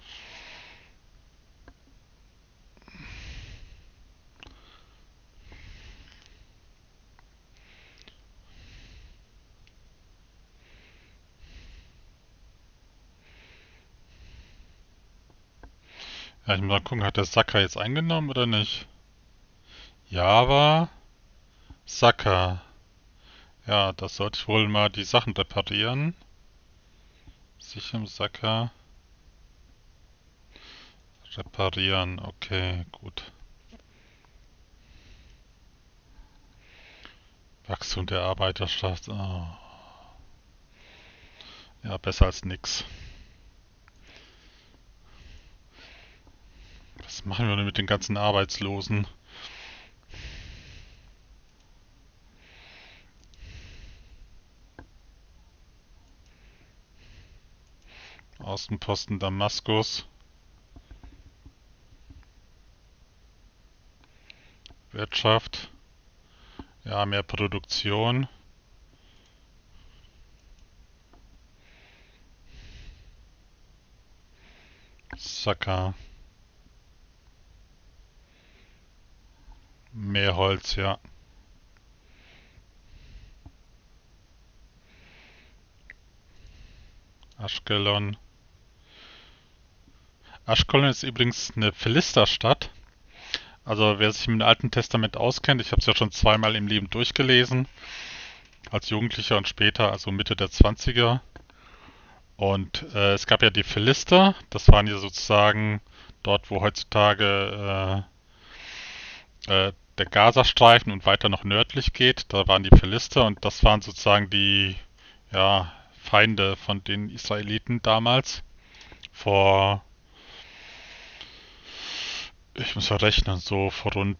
Ja, ich muss mal gucken, hat der Sacker jetzt eingenommen oder nicht? Java, Sacker. Ja, das sollte ich wohl mal die Sachen reparieren. Sich im Sacker reparieren. Okay, gut. Wachstum der Arbeiterschaft. Oh. Ja, besser als nix. Was machen wir denn mit den ganzen Arbeitslosen? Außenposten Damaskus. Wirtschaft. Ja, mehr Produktion. Sacker. Mehr Holz, ja. Aschkelon. Aschkelon ist übrigens eine Philisterstadt. Also wer sich mit dem Alten Testament auskennt, ich habe es ja schon zweimal im Leben durchgelesen, als Jugendlicher und später, also Mitte der Zwanziger. Und äh, es gab ja die Philister, das waren ja sozusagen dort, wo heutzutage äh, äh, der Gazastreifen und weiter noch nördlich geht, da waren die Philister und das waren sozusagen die ja, Feinde von den Israeliten damals. Vor, ich muss ja rechnen, so vor rund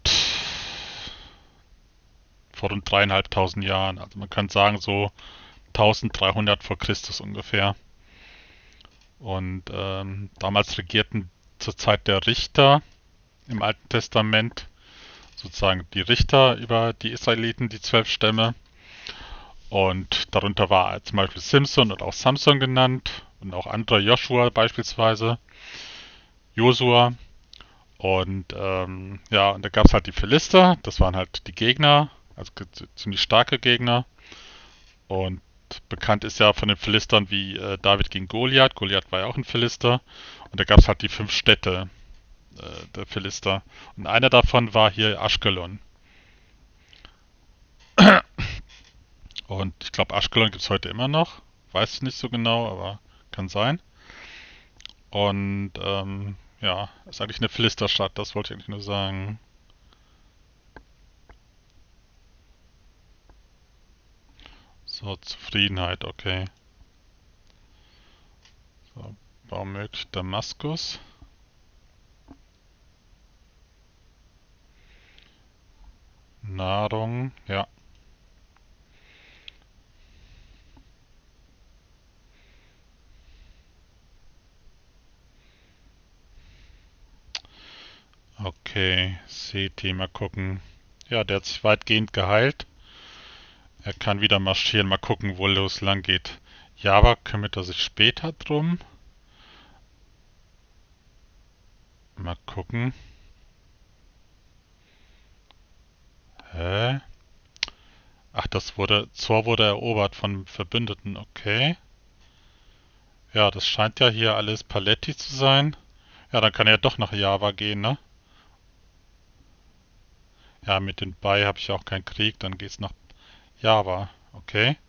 vor rund dreieinhalbtausend Jahren. Also man kann sagen so dreizehnhundert vor Christus ungefähr. Und ähm, damals regierten zur Zeit der Richter im Alten Testament sozusagen die Richter über die Israeliten, die zwölf Stämme. Und darunter war zum Beispiel Simson und auch Samson genannt und auch andere, Joshua beispielsweise, Josua. Und ähm, ja, und da gab es halt die Philister, das waren halt die Gegner, also ziemlich starke Gegner. Und bekannt ist ja von den Philistern wie äh, David gegen Goliath. Goliath war ja auch ein Philister. Und da gab es halt die fünf Städte äh, der Philister. Und einer davon war hier Aschkelon. Und ich glaube, Aschkelon gibt es heute immer noch. Weiß ich nicht so genau, aber kann sein. Und ähm, ja, ist eigentlich eine Philisterstadt, das wollte ich eigentlich nur sagen. So, Zufriedenheit, okay. So, baumöglich Damaskus. Nahrung, ja. Okay, C T, mal gucken. Ja, der hat sich weitgehend geheilt. Er kann wieder marschieren, mal gucken, wo es lang geht. Java kümmert er sich später drum. Mal gucken. Hä? Ach, das wurde, Zor wurde erobert von Verbündeten, okay. Ja, das scheint ja hier alles Paletti zu sein. Ja, dann kann er doch nach Java gehen, ne? Ja, mit den Bai habe ich auch keinen Krieg, dann geht's nach Java, okay.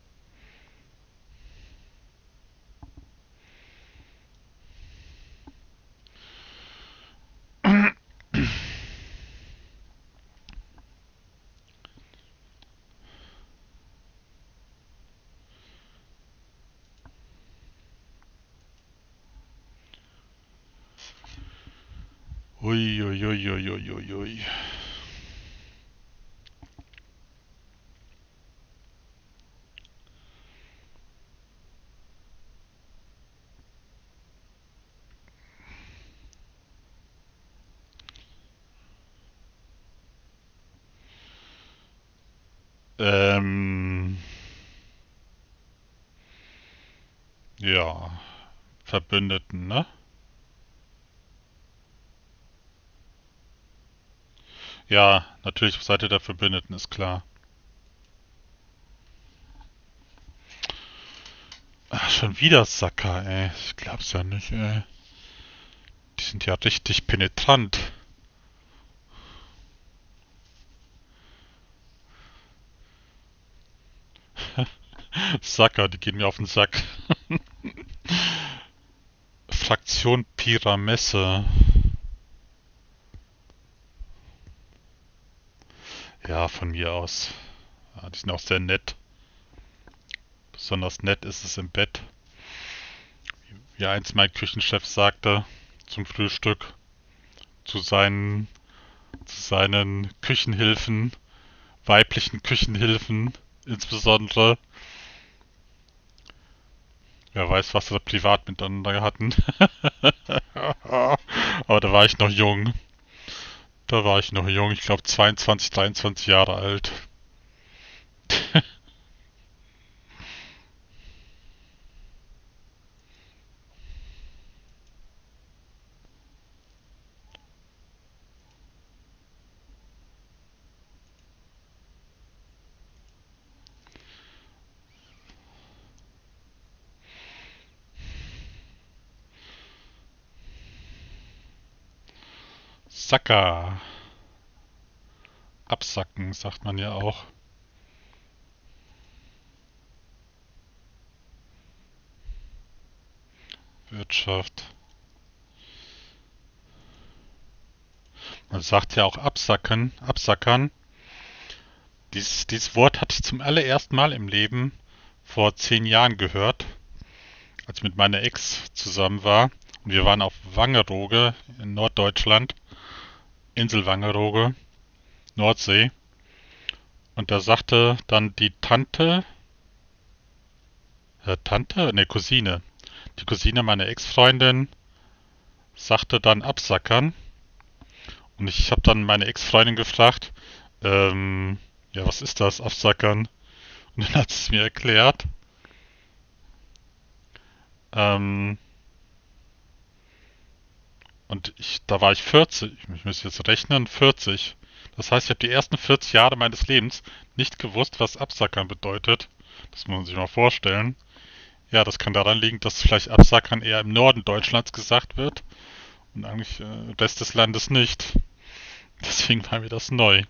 Ui, ui, ui, ui, ui, ui, ui. Ähm, ja, Verbündeten, ne? Ja, natürlich auf Seite der Verbündeten, ist klar. Ach, schon wieder Sacker, ey. Ich glaub's ja nicht, ey. Die sind ja richtig penetrant. Sacker, die gehen mir auf den Sack. Fraktion Pyramesse. Ja, von mir aus. Ja, die sind auch sehr nett. Besonders nett ist es im Bett. Wie einst mein Küchenchef sagte zum Frühstück zu seinen, zu seinen Küchenhilfen, weiblichen Küchenhilfen insbesondere. Wer weiß, was wir privat miteinander hatten. Aber da war ich noch jung. Da war ich noch jung. Ich glaube zweiundzwanzig, dreiundzwanzig Jahre alt. Sacker. Absacken, sagt man ja auch. Wirtschaft. Man sagt ja auch absacken, absackern. Dieses, dieses Wort hatte ich zum allerersten Mal im Leben vor zehn Jahren gehört, als ich mit meiner Ex zusammen war. Und wir waren auf Wangerooge in Norddeutschland, Insel Wangerooge, Nordsee. Und da sagte dann die Tante, äh, Tante? Ne, Cousine. Die Cousine meiner Ex-Freundin sagte dann absackern. Und ich habe dann meine Ex-Freundin gefragt, ähm, ja, was ist das, absackern? Und dann hat sie es mir erklärt. Ähm, und ich, da war ich vierzig, ich muss jetzt rechnen, vierzig. Das heißt, ich habe die ersten vierzig Jahre meines Lebens nicht gewusst, was absackern bedeutet. Das muss man sich mal vorstellen. Ja, das kann daran liegen, dass vielleicht absackern eher im Norden Deutschlands gesagt wird und eigentlich äh, Rest des Landes nicht. Deswegen war mir das neu.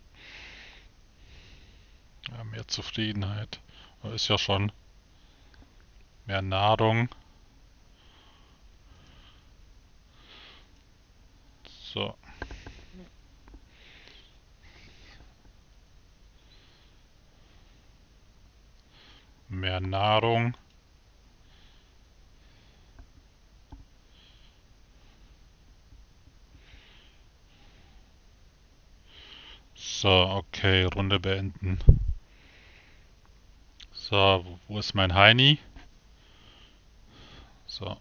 Ja, mehr Zufriedenheit. Ist ja schon mehr Nahrung. So. Mehr Nahrung. So, okay, Runde beenden. So, wo ist mein Heini? So.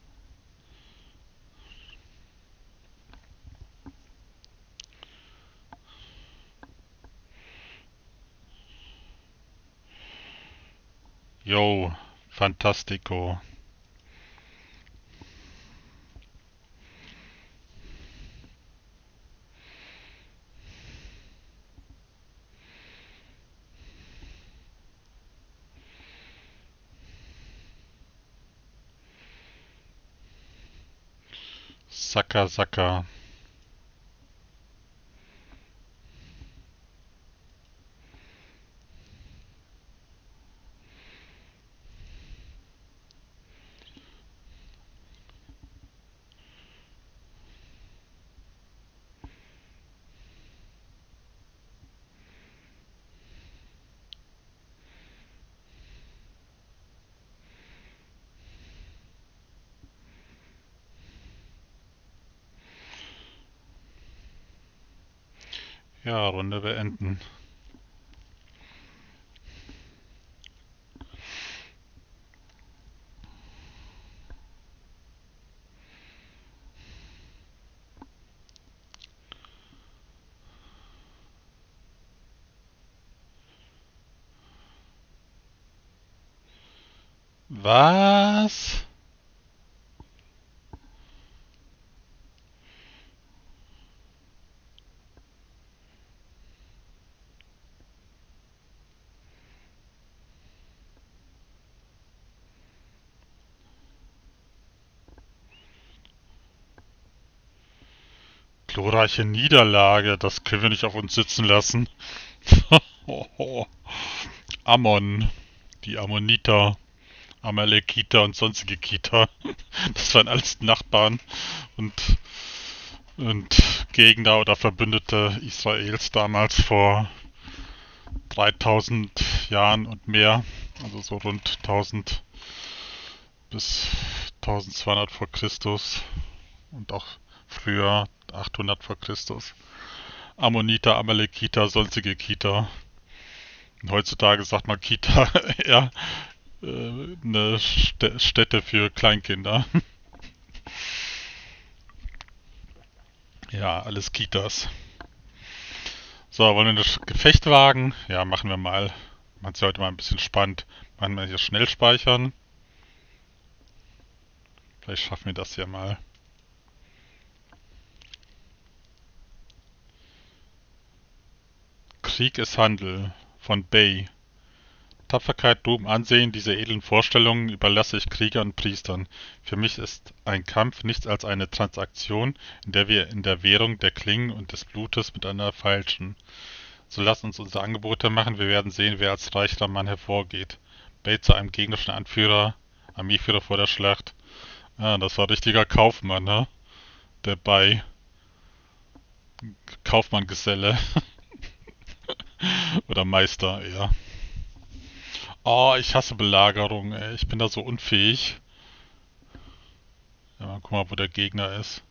Yo, fantastico. Sacker, Sacker. Ja, Runde beenden. Was? Glorreiche Niederlage, das können wir nicht auf uns sitzen lassen. Ammon, die Ammoniter, Amalekiter und sonstige Kita. Das waren alles Nachbarn und, und Gegner oder Verbündete Israels damals vor dreitausend Jahren und mehr, also so rund tausend bis tausendzweihundert vor Christus und auch früher achthundert vor Christus. Ammoniter, Amalekiter, sonstige Kita. Und heutzutage sagt man Kita eher äh, eine St Stätte für Kleinkinder. Ja, alles Kitas. So, wollen wir das Gefecht wagen? Ja, machen wir mal. Machen Sie heute mal ein bisschen spannend. Machen wir hier schnell speichern. Vielleicht schaffen wir das ja mal. Krieg ist Handel von Bay. Tapferkeit, Ruhm, Ansehen, diese edlen Vorstellungen überlasse ich Kriegern und Priestern. Für mich ist ein Kampf nichts als eine Transaktion, in der wir in der Währung der Klingen und des Blutes miteinander feilschen. So lasst uns unsere Angebote machen, wir werden sehen, wer als reicher Mann hervorgeht. Bay zu einem gegnerischen Anführer, Armeeführer vor der Schlacht. Ah, das war richtiger Kaufmann, ne? Der Bay. Kaufmann-Geselle. Oder Meister, eher. Oh, ich hasse Belagerung, ey. Ich bin da so unfähig. Ja, guck mal, wo der Gegner ist.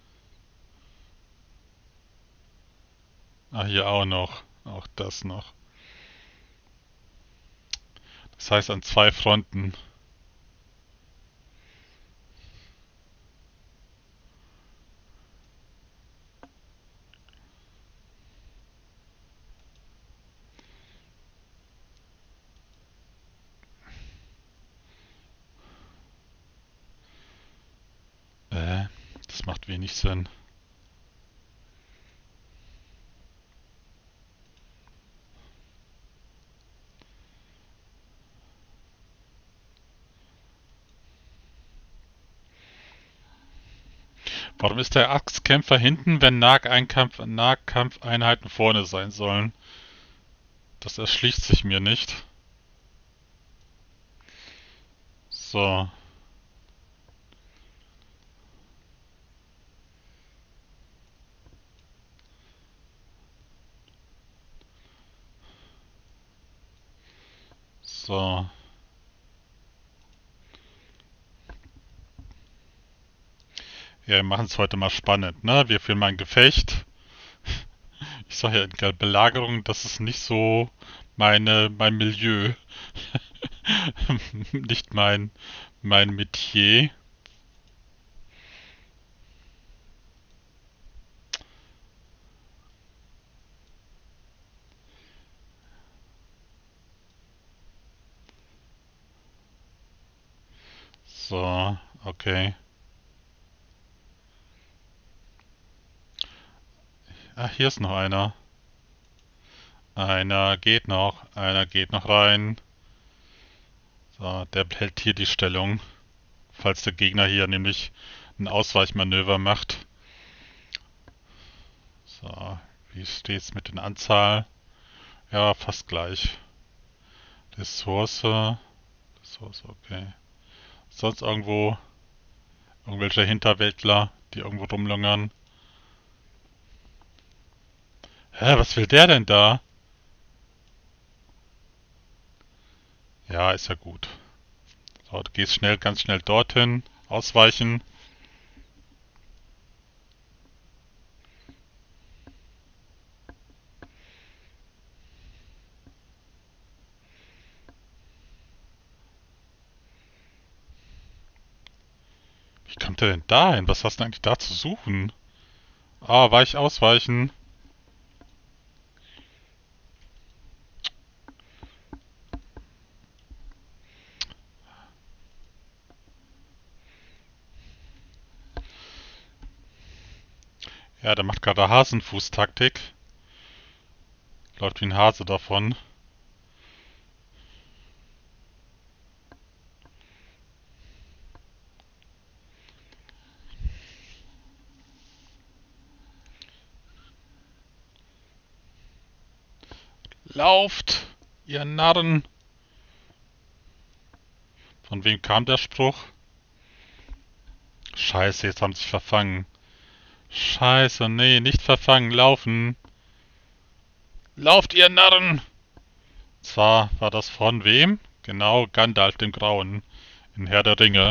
Ah, hier auch noch. Auch das noch. Das heißt an zwei Fronten. Äh, das macht wenig Sinn. Warum ist der Axtkämpfer hinten, wenn Nahkampf, Nahkampfeinheiten vorne sein sollen? Das erschließt sich mir nicht. So. So. Ja, wir machen es heute mal spannend, ne? Wir führen mal ein Gefecht. Ich sag ja, in der Belagerung, das ist nicht so meine, mein Milieu. Nicht mein, mein Metier. So, okay. Ach, hier ist noch einer. Einer geht noch, einer geht noch rein. So, der hält hier die Stellung. Falls der Gegner hier nämlich ein Ausweichmanöver macht. So, wie steht's mit den Anzahl? Ja, fast gleich. Ressource. Ressource, okay. Sonst irgendwo irgendwelche Hinterwäldler, die irgendwo rumlungern. Hä, was will der denn da? Ja, ist ja gut. So, du gehst schnell, ganz schnell dorthin. Ausweichen. Wie kommt der denn da hin? Was hast du eigentlich da zu suchen? Ah, weich ausweichen. Ja, der macht gerade Hasenfuß-Taktik. Läuft wie ein Hase davon. Lauft, ihr Narren! Von wem kam der Spruch? Scheiße, jetzt haben sie sich verfangen. Scheiße, nee, nicht verfangen, laufen. Lauft, ihr Narren! zwar war das von wem? Genau, Gandalf dem Grauen in Herr der Ringe.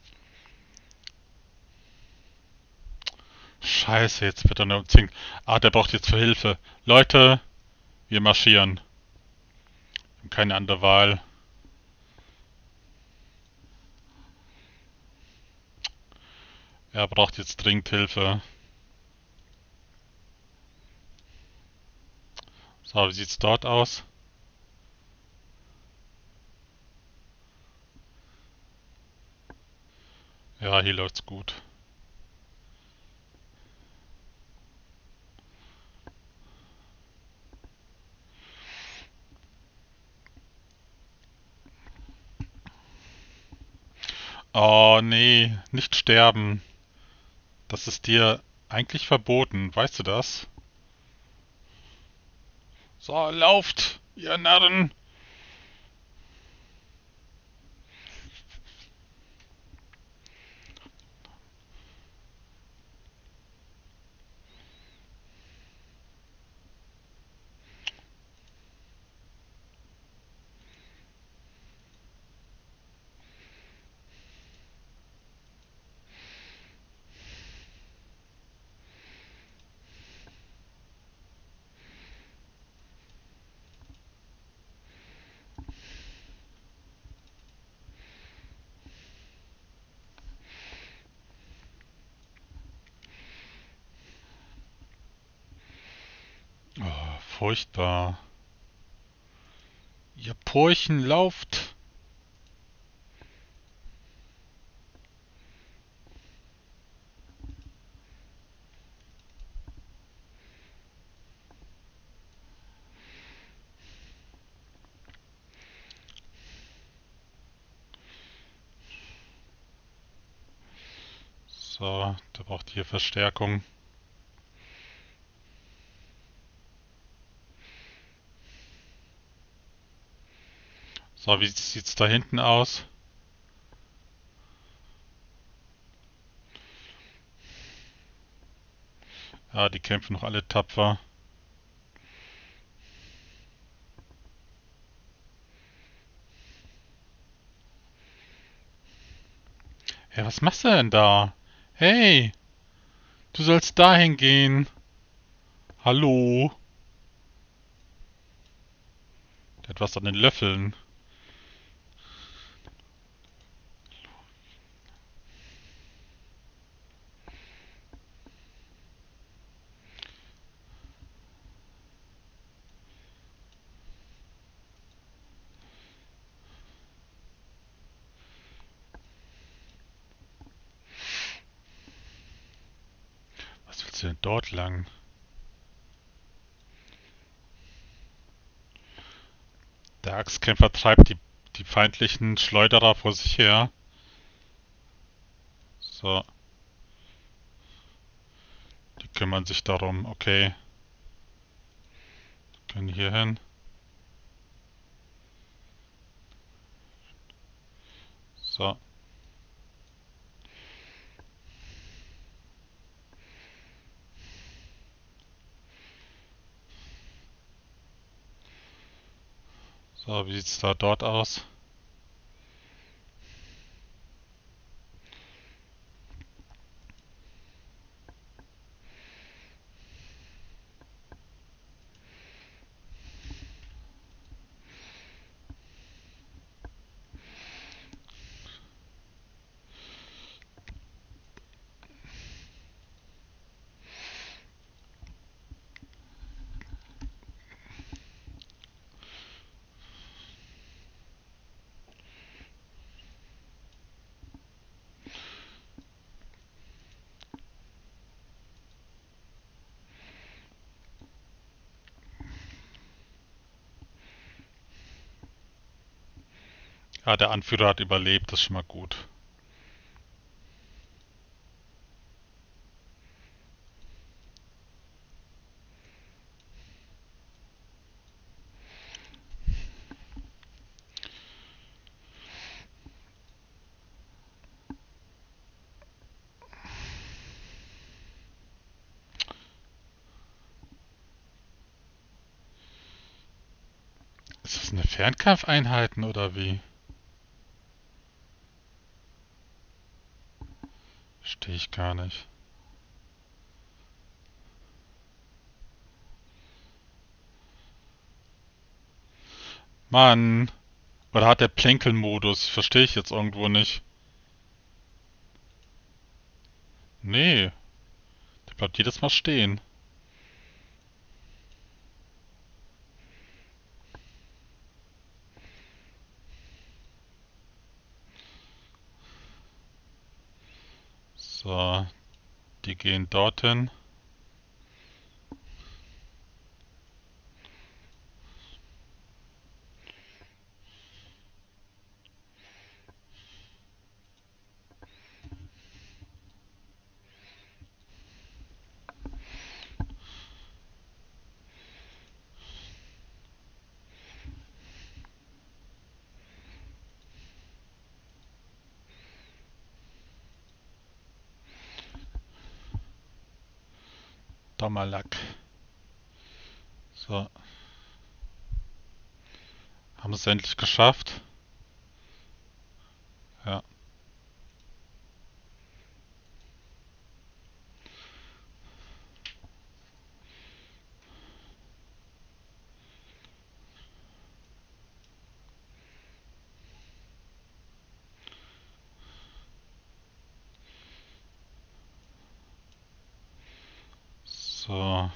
Scheiße, jetzt wird er nur umzingt. Ah, der braucht jetzt für Hilfe. Leute, wir marschieren. Wir haben keine andere Wahl. Er braucht jetzt dringend Hilfe. So, wie sieht's dort aus? Ja, hier läuft's gut. Oh nee, nicht sterben. Das ist dir eigentlich verboten, weißt du das? So, lauft, ihr Narren! Oh, furchtbar. Ihr Purchen, lauft! So, der braucht hier Verstärkung. So, wie sieht's da hinten aus? Ja, die kämpfen noch alle tapfer. Hey, was machst du denn da? Hey, du sollst dahin gehen. Hallo? Der hat was an den Löffeln. Was willst du denn dort lang? Der Axtkämpfer treibt die, die feindlichen Schleuderer vor sich her. So, die kümmern sich darum. Okay, können hier hin. So. So, wie sieht's da dort aus? Ja, der Anführer hat überlebt, das ist schon mal gut. Ist das eine Fernkampfeinheiten oder wie? Verstehe ich gar nicht. Mann! Oder hat der Plänkel-Modus? Verstehe ich jetzt irgendwo nicht. Nee, der bleibt jedes Mal stehen. So, die gehen dorthin. Dommerlack. So, haben es endlich geschafft. Ja. So.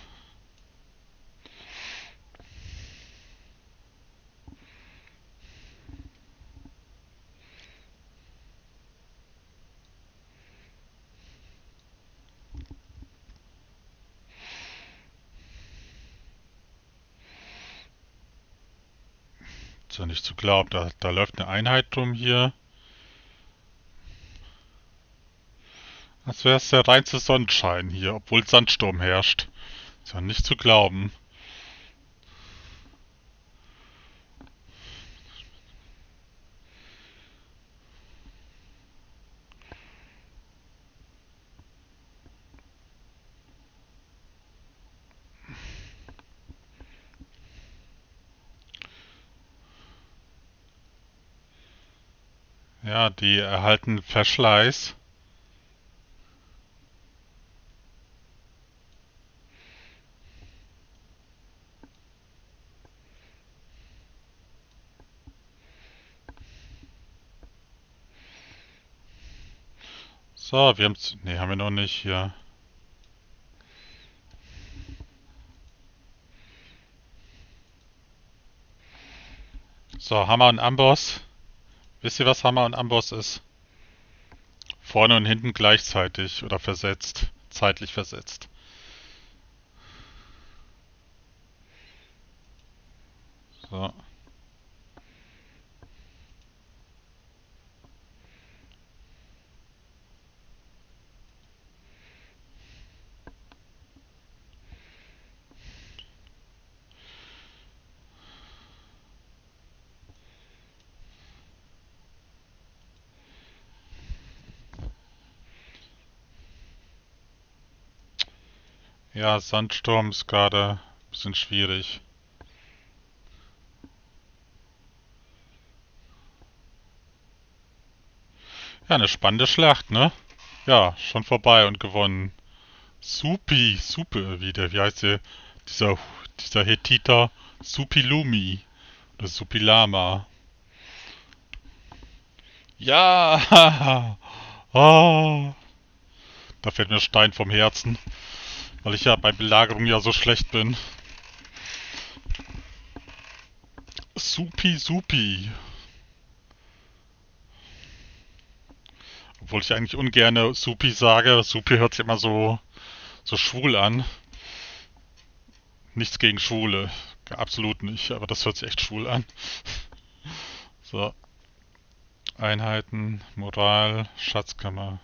Ist ja nicht zu glauben. Da, da läuft eine Einheit drum hier. Als wäre es der reinste Sonnenschein hier, obwohl Sandsturm herrscht. Ist ja nicht zu glauben. Ja, die erhalten Verschleiß. So, wir haben's. Ne, haben wir noch nicht hier. So, Hammer und Amboss. Wisst ihr, was Hammer und Amboss ist? Vorne und hinten gleichzeitig oder versetzt. Zeitlich versetzt. So. Ja, Sandsturm ist gerade ein bisschen schwierig. Ja, eine spannende Schlacht, ne? Ja, schon vorbei und gewonnen. Supi, Supe wieder. Wie heißt der? Dieser, dieser Hethiter Supilumi. Oder Supilama. Ja! Oh, da fällt mir Stein vom Herzen. Weil ich ja bei Belagerung ja so schlecht bin. Supi, Supi. Obwohl ich eigentlich ungerne Supi sage. Supi hört sich immer so, so schwul an. Nichts gegen Schwule. Absolut nicht, aber das hört sich echt schwul an. So. Einheiten, Moral, Schatzkammer.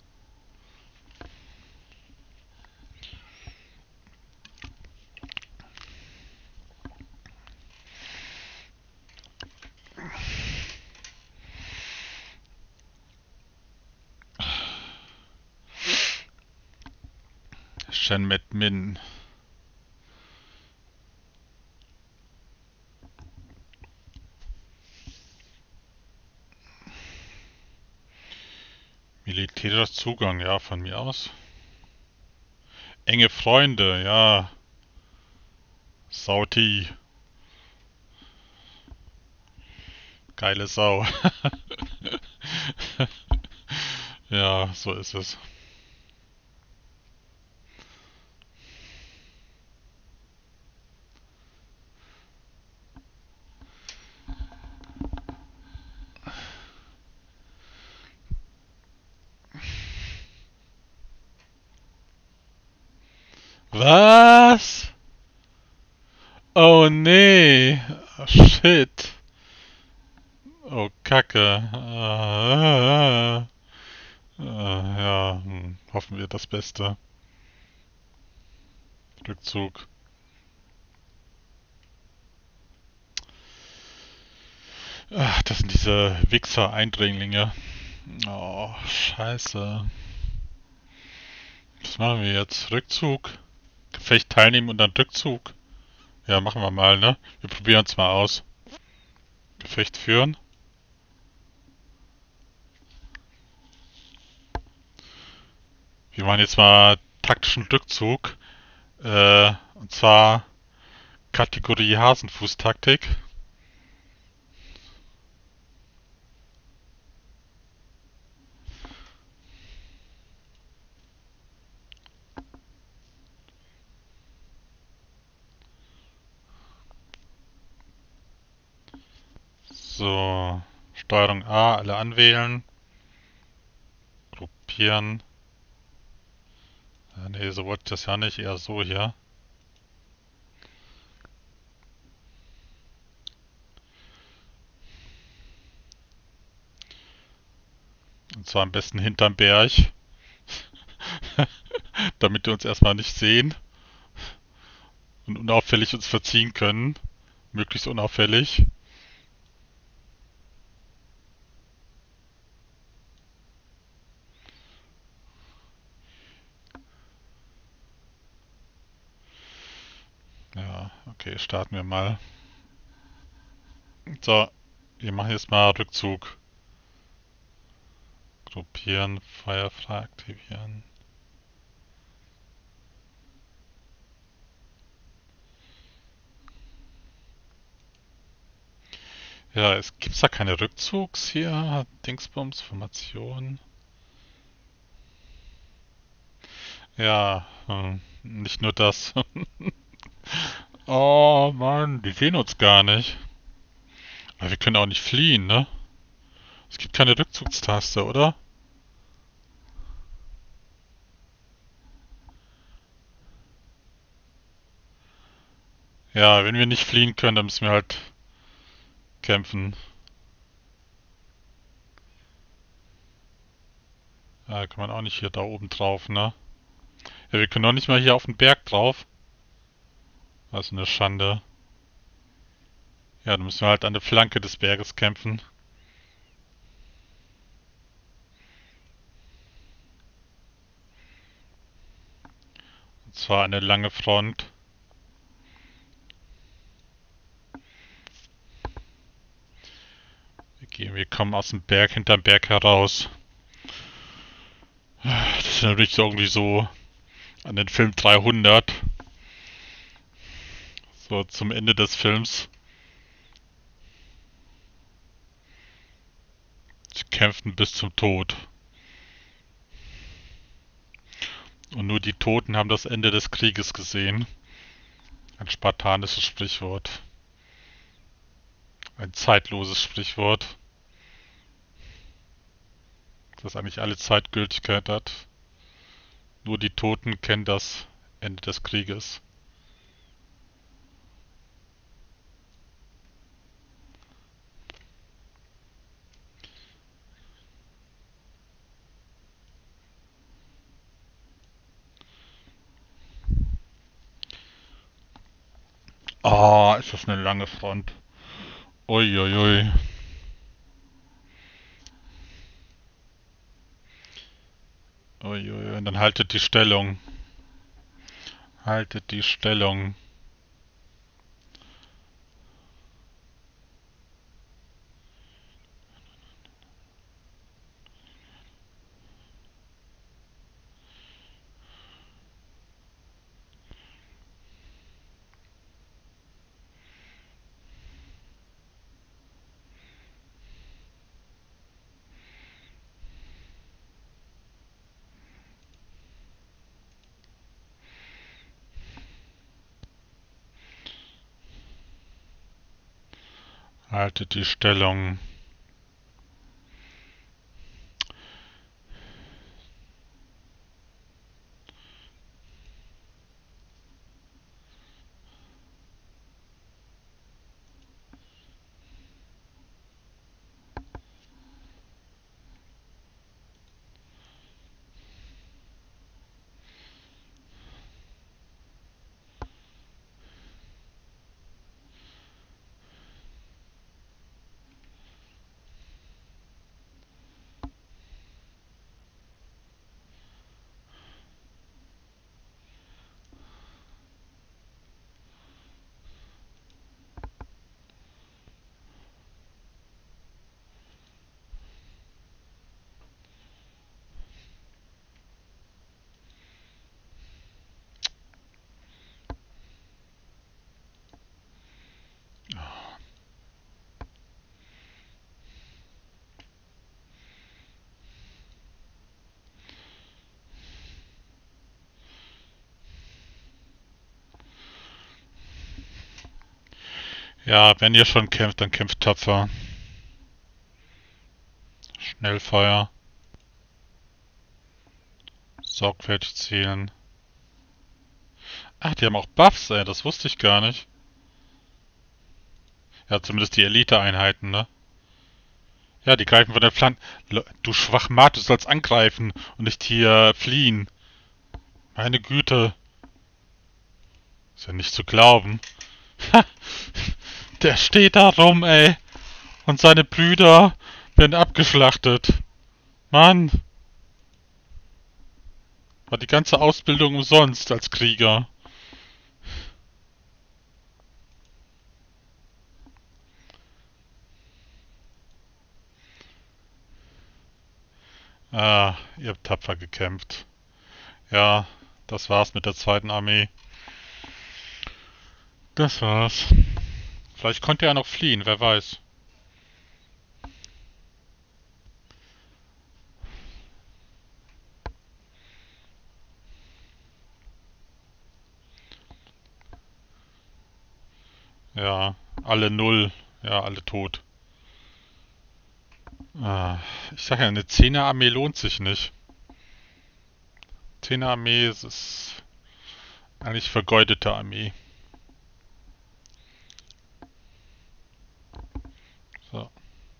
Shenmet Min. Militärischer Zugang, ja, von mir aus. Enge Freunde, ja. Sauti. Geile Sau. Ja, so ist es. Was? Oh nee. Shit. Oh Kacke. Ah, ah, ah. Ja, hm. Hoffen wir das Beste. Rückzug. Ach, das sind diese Wichser-Eindringlinge. Oh, scheiße. Was machen wir jetzt? Rückzug? Gefecht teilnehmen und dann Rückzug? Ja, machen wir mal, ne? Wir probieren es mal aus. Gefecht führen. Wir machen jetzt mal taktischen Rückzug. Äh, und zwar Kategorie Hasenfuß-Taktik. So, Steuerung A, alle anwählen. Gruppieren. Ja, nee, so wollte ich das ja nicht, eher so hier. Und zwar am besten hinterm Berg. Damit wir uns erstmal nicht sehen und unauffällig uns verziehen können. Möglichst unauffällig. Ja, okay, starten wir mal. So, wir machen jetzt mal Rückzug. Gruppieren, feuerfrei aktivieren. Ja, es gibt's da keine Rückzugs hier? Dingsbums, Formation. Ja, hm, nicht nur das. Oh Mann, die sehen uns gar nicht. Aber wir können auch nicht fliehen, ne? Es gibt keine Rückzugstaste, oder? Ja, wenn wir nicht fliehen können, dann müssen wir halt kämpfen. Ja, kann man auch nicht hier da oben drauf, ne? Ja, wir können auch nicht mal hier auf den Berg drauf. Das ist eine Schande. Ja, dann müssen wir halt an der Flanke des Berges kämpfen. Und zwar eine lange Front. Wir gehen, wir kommen aus dem Berg, hinterm Berg heraus. Das ist natürlich irgendwie so an den Film dreihundert. So zum Ende des Films. Sie kämpften bis zum Tod. Und nur die Toten haben das Ende des Krieges gesehen. Ein spartanisches Sprichwort. Ein zeitloses Sprichwort, das eigentlich alle Zeitgültigkeit hat. Nur die Toten kennen das Ende des Krieges. Ah, oh, ist das eine lange Front. Uiuiui. Uiuiui. Und dann haltet die Stellung. Haltet die Stellung. Haltet die Stellung. Ja, wenn ihr schon kämpft, dann kämpft tapfer. Schnellfeuer. Sorgfältig zielen. Ach, die haben auch Buffs, ey, das wusste ich gar nicht. Ja, zumindest die Elite-Einheiten, ne? Ja, die greifen von der Pflanze. Du Schwachmat, du sollst angreifen und nicht hier fliehen. Meine Güte. Ist ja nicht zu glauben. Ha! Der steht da rum, ey. Und seine Brüder werden abgeschlachtet. Mann. War die ganze Ausbildung umsonst als Krieger. Ah, ihr habt tapfer gekämpft. Ja, das war's mit der zweiten Armee. Das war's. Vielleicht konnte er noch fliehen, wer weiß. Ja, alle null. Ja, alle tot. Ah, ich sag ja, eine Zehner-Armee lohnt sich nicht. Zehner-Armee ist eigentlich vergeudete Armee. So.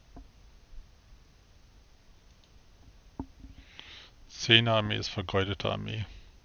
Zehner-Armee ist vergeudete Armee.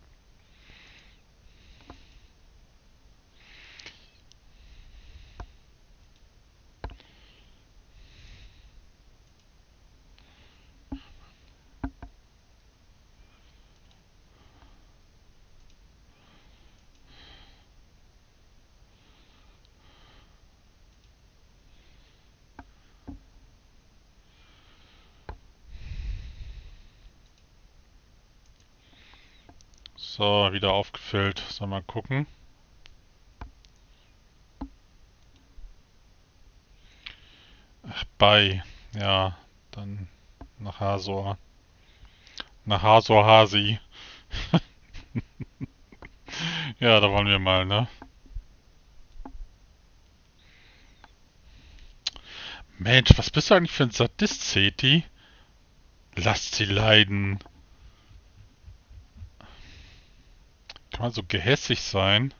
So, wieder aufgefüllt. Soll mal gucken. Ach, bei. Ja, dann nach Hasor. Nach Hasor Hasi. Ja, da wollen wir mal, ne? Mensch, was bist du eigentlich für ein Sadist, Seti? Lasst sie leiden. Kann man so gehässig sein?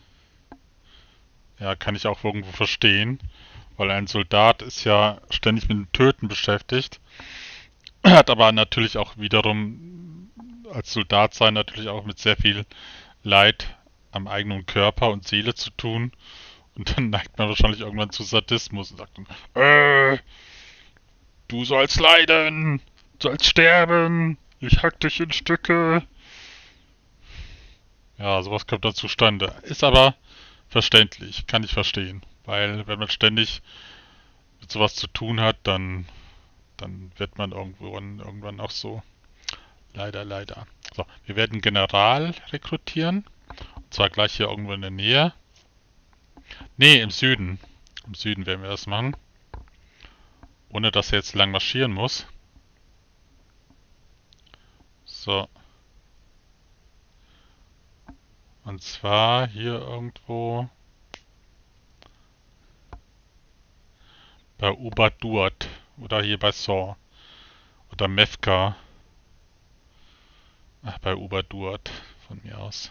Ja, kann ich auch irgendwo verstehen. Weil ein Soldat ist ja ständig mit dem Töten beschäftigt. Hat aber natürlich auch wiederum als Soldat sein natürlich auch mit sehr viel Leid am eigenen Körper und Seele zu tun. Und dann neigt man wahrscheinlich irgendwann zu Sadismus und sagt dann, äh, du sollst leiden, du sollst sterben, ich hack dich in Stücke. Ja, sowas kommt dann zustande. Ist aber verständlich, kann ich verstehen. Weil wenn man ständig mit sowas zu tun hat, dann, dann wird man irgendwann, irgendwann auch so. Leider, leider. So, wir werden General rekrutieren. Und zwar gleich hier irgendwo in der Nähe. Nee, im Süden. Im Süden werden wir das machen. Ohne dass er jetzt lang marschieren muss. So. Und zwar hier irgendwo Bei Uberduat. Oder hier bei Saw. Oder Mefka. Ach, bei Uberduat. Von mir aus.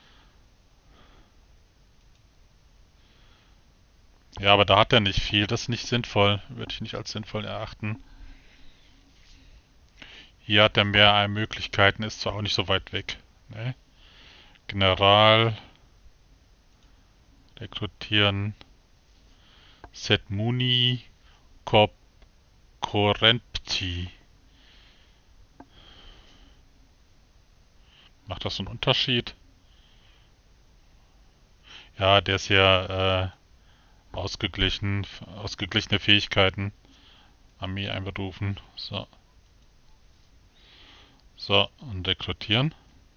Ja, aber da hat er nicht viel. Das ist nicht sinnvoll. Würde ich nicht als sinnvoll erachten. Hier hat er mehr Möglichkeiten. Ist zwar auch nicht so weit weg. Ne? General. Rekrutieren. Set Muni. Corp Corrempti. Macht das so einen Unterschied? Ja, der ist ja äh, ausgeglichen. Ausgeglichene Fähigkeiten. Armee einberufen. So. So, und rekrutieren.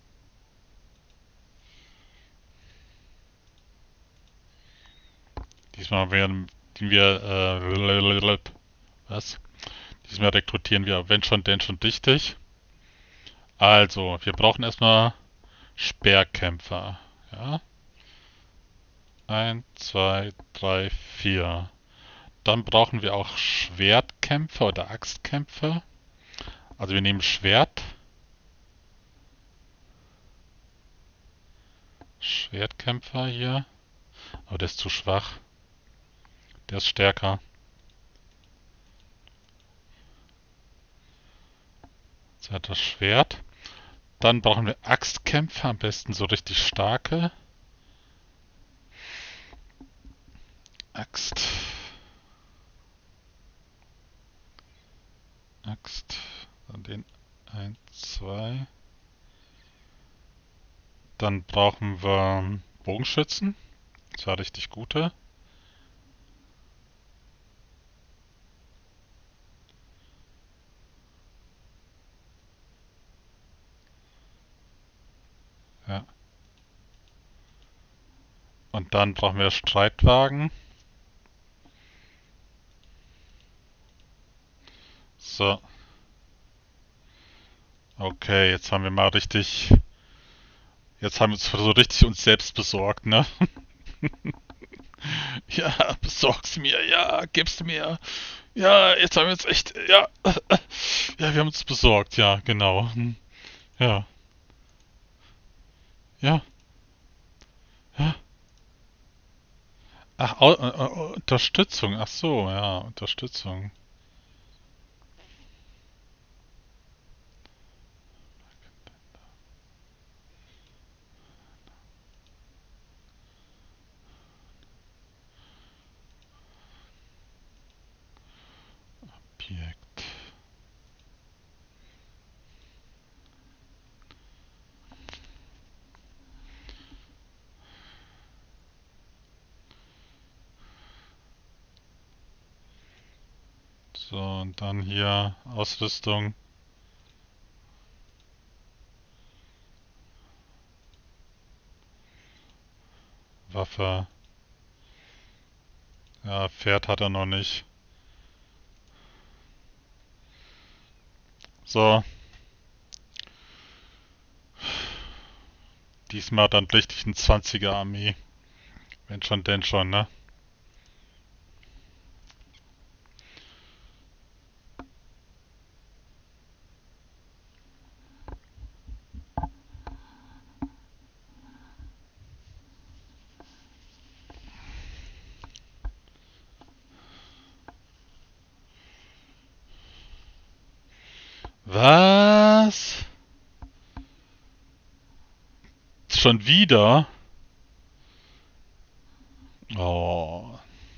Diesmal werden wir, äh, was? Diesmal rekrutieren wir, wenn schon, denn schon richtig. Also, wir brauchen erstmal Speerkämpfer. Ja. Eins, zwei, drei, vier. Dann brauchen wir auch Schwertkämpfer oder Axtkämpfer. Also wir nehmen Schwert. Schwertkämpfer hier. Aber der ist zu schwach. Der ist stärker. Jetzt hat das Schwert. Dann brauchen wir Axtkämpfer, am besten so richtig starke. Axt. Axt. Dann den eins, zwei. Dann brauchen wir Bogenschützen. Das war richtig gute. Ja. Und dann brauchen wir Streitwagen. So. Okay, jetzt haben wir mal richtig. Jetzt haben wir uns so richtig uns selbst besorgt, ne? Ja, besorg's mir, ja, gib's mir. Ja, jetzt haben wir uns echt, ja. Ja, wir haben uns besorgt, ja, genau. Hm. Ja, ja, ja. Ach, Au äh, äh, Unterstützung, ach so, ja, Unterstützung. Objekt. So, und dann hier Ausrüstung. Waffe. Ja, Pferd hat er noch nicht. So, diesmal dann richtig ein zwanziger Armee. Wenn schon, denn schon, ne? Was? Schon wieder? Oh.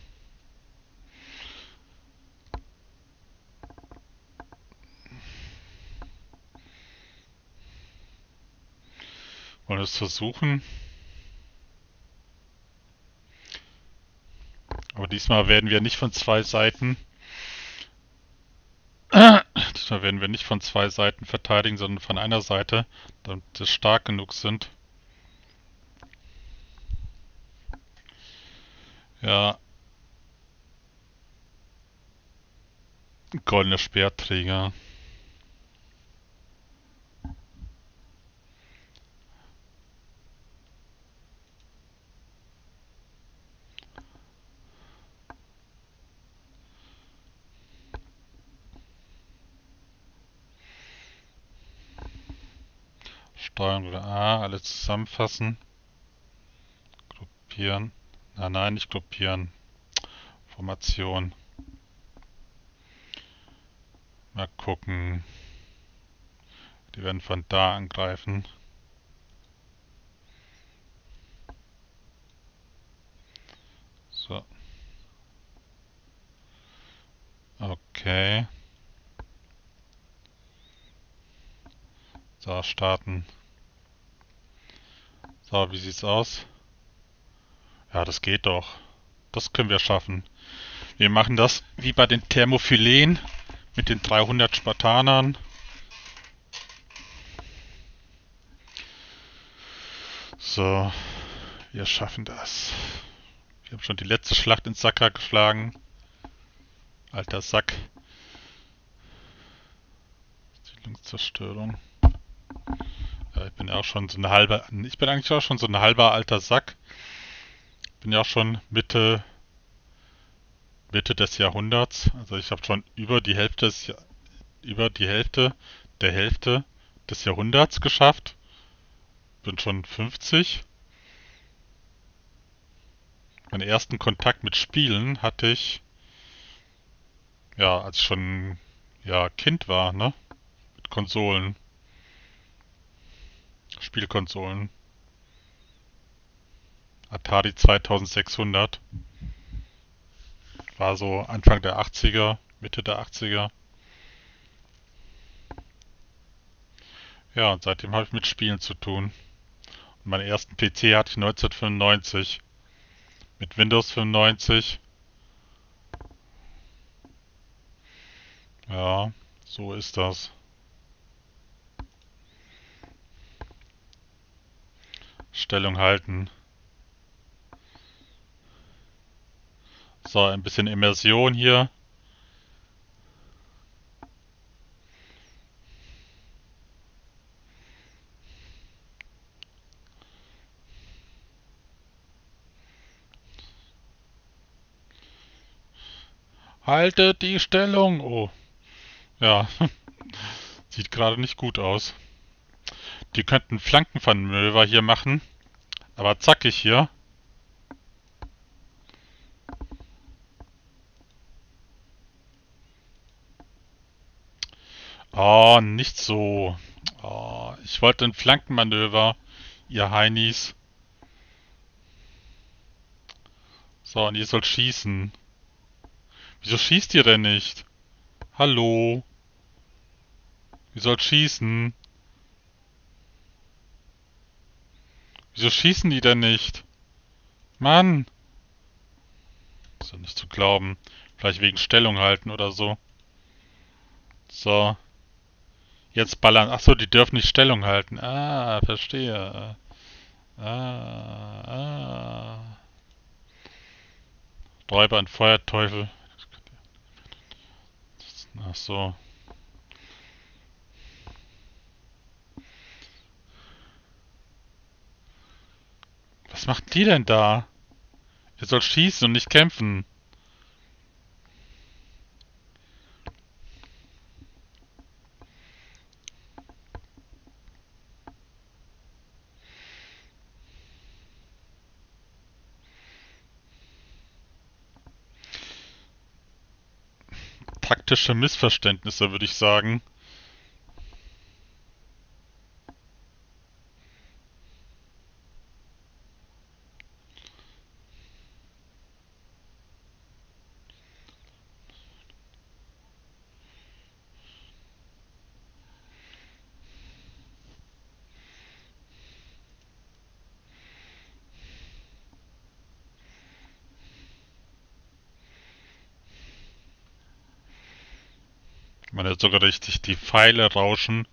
Wollen wir es versuchen? Aber diesmal werden wir nicht von zwei Seiten. Diesmal werden wir nicht von zwei Seiten verteidigen, sondern von einer Seite, damit wir stark genug sind. Ja. Goldene Speerträger. Steuerung oder A, alles zusammenfassen. Gruppieren. Nein, nein, nicht gruppieren. Formation. Mal gucken. Die werden von da angreifen. So. Okay. So, starten. So, wie sieht's aus? Ja, das geht doch. Das können wir schaffen. Wir machen das wie bei den Thermophylen mit den dreihundert Spartanern. So, wir schaffen das. Wir haben schon die letzte Schlacht in Sakra geschlagen. Alter Sack. Siedlungszerstörung. Ja, ich bin ja auch schon so eine halbe. Ich bin eigentlich auch schon so ein halber alter Sack. Bin ja auch schon Mitte Mitte des Jahrhunderts. Also ich habe schon über die Hälfte des, über die Hälfte der Hälfte des Jahrhunderts geschafft. Bin schon fünfzig. Meinen ersten Kontakt mit Spielen hatte ich, ja, als ich schon, ja, Kind war, ne? Mit Konsolen. Spielkonsolen. Atari zweitausendsechshundert. War so Anfang der achtziger, Mitte der achtziger. Ja, und seitdem habe ich mit Spielen zu tun. Und meinen ersten P C hatte ich neunzehnhundertfünfundneunzig. Mit Windows fünfundneunzig. Ja, so ist das. Stellung halten. So, ein bisschen Immersion hier. Haltet die Stellung! Oh, ja, sieht gerade nicht gut aus. Die könnten Flankenmanöver hier machen, aber zackig hier. Oh, nicht so. Oh, ich wollte ein Flankenmanöver, ihr Heinis. So, und ihr sollt schießen. Wieso schießt ihr denn nicht? Hallo? Ihr sollt schießen. Wieso schießen die denn nicht? Mann! Ist doch nicht zu glauben. Vielleicht wegen Stellung halten oder so. So. Jetzt ballern. Achso, die dürfen nicht Stellung halten. Ah, verstehe. Ah, ah. Räuber und Feuerteufel. Ach so. Was macht die denn da? Ihr sollt schießen und nicht kämpfen. Taktische Missverständnisse, würde ich sagen. Ich meine sogar richtig die Pfeile rauschen.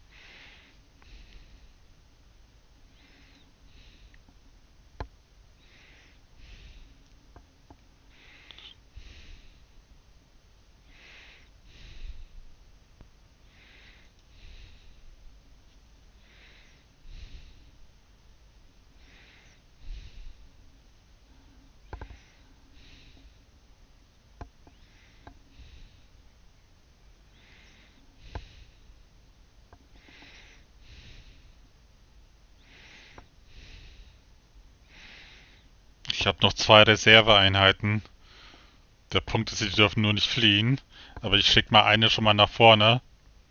Ich habe noch zwei Reserveeinheiten. Der Punkt ist, sie dürfen nur nicht fliehen. Aber ich schicke mal eine schon mal nach vorne.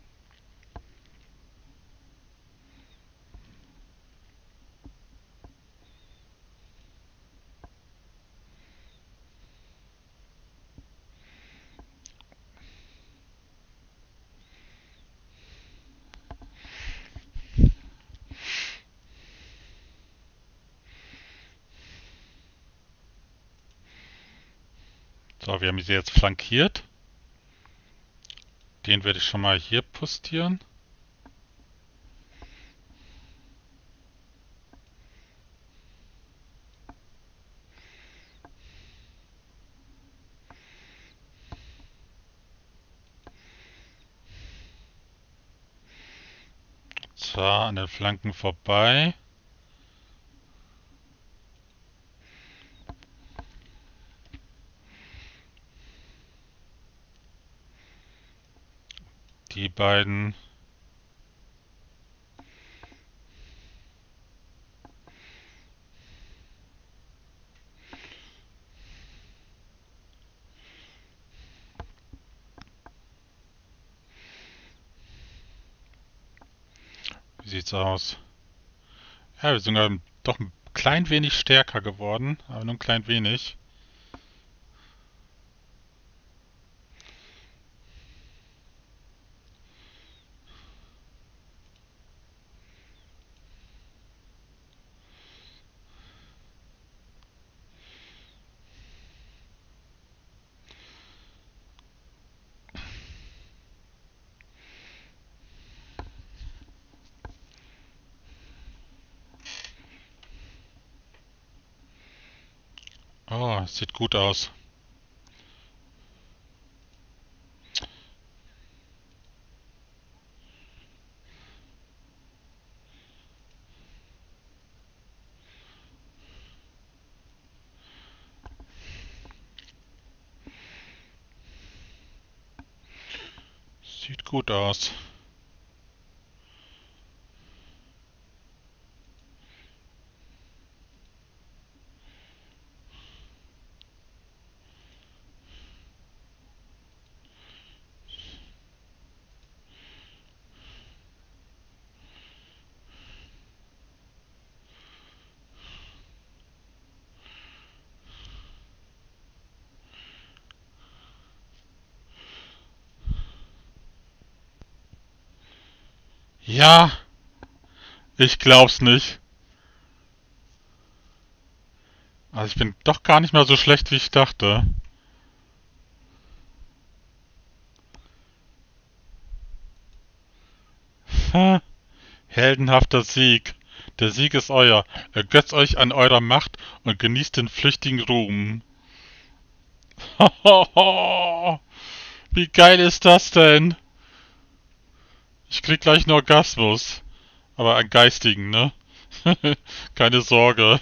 So, wir haben sie jetzt flankiert. Den werde ich schon mal hier postieren. So, an den Flanken vorbei. Die beiden. Wie sieht's aus? Ja, wir sind sogar doch ein klein wenig stärker geworden, aber nur ein klein wenig. Oh, sieht gut aus. Sieht gut aus. Ja, ich glaub's nicht. Also ich bin doch gar nicht mal so schlecht, wie ich dachte. Ha, heldenhafter Sieg. Der Sieg ist euer. Ergötzt euch an eurer Macht und genießt den flüchtigen Ruhm. Wie geil ist das denn? Ich krieg gleich einen Orgasmus. Aber einen geistigen, ne? Keine Sorge.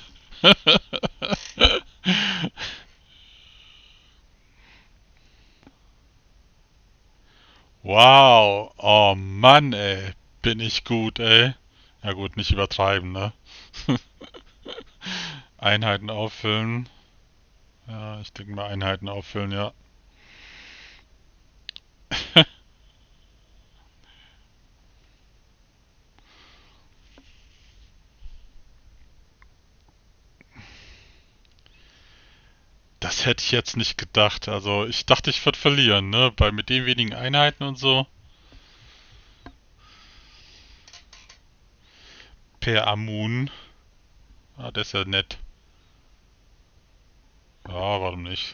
Wow. Oh Mann, ey. Bin ich gut, ey. Ja gut, nicht übertreiben, ne? Einheiten auffüllen. Ja, ich denke mal Einheiten auffüllen, ja. Das hätte ich jetzt nicht gedacht. Also ich dachte, ich würde verlieren, ne? Bei mit den wenigen Einheiten und so. Per Amun. Ah, der ist ja nett. Ja, warum nicht?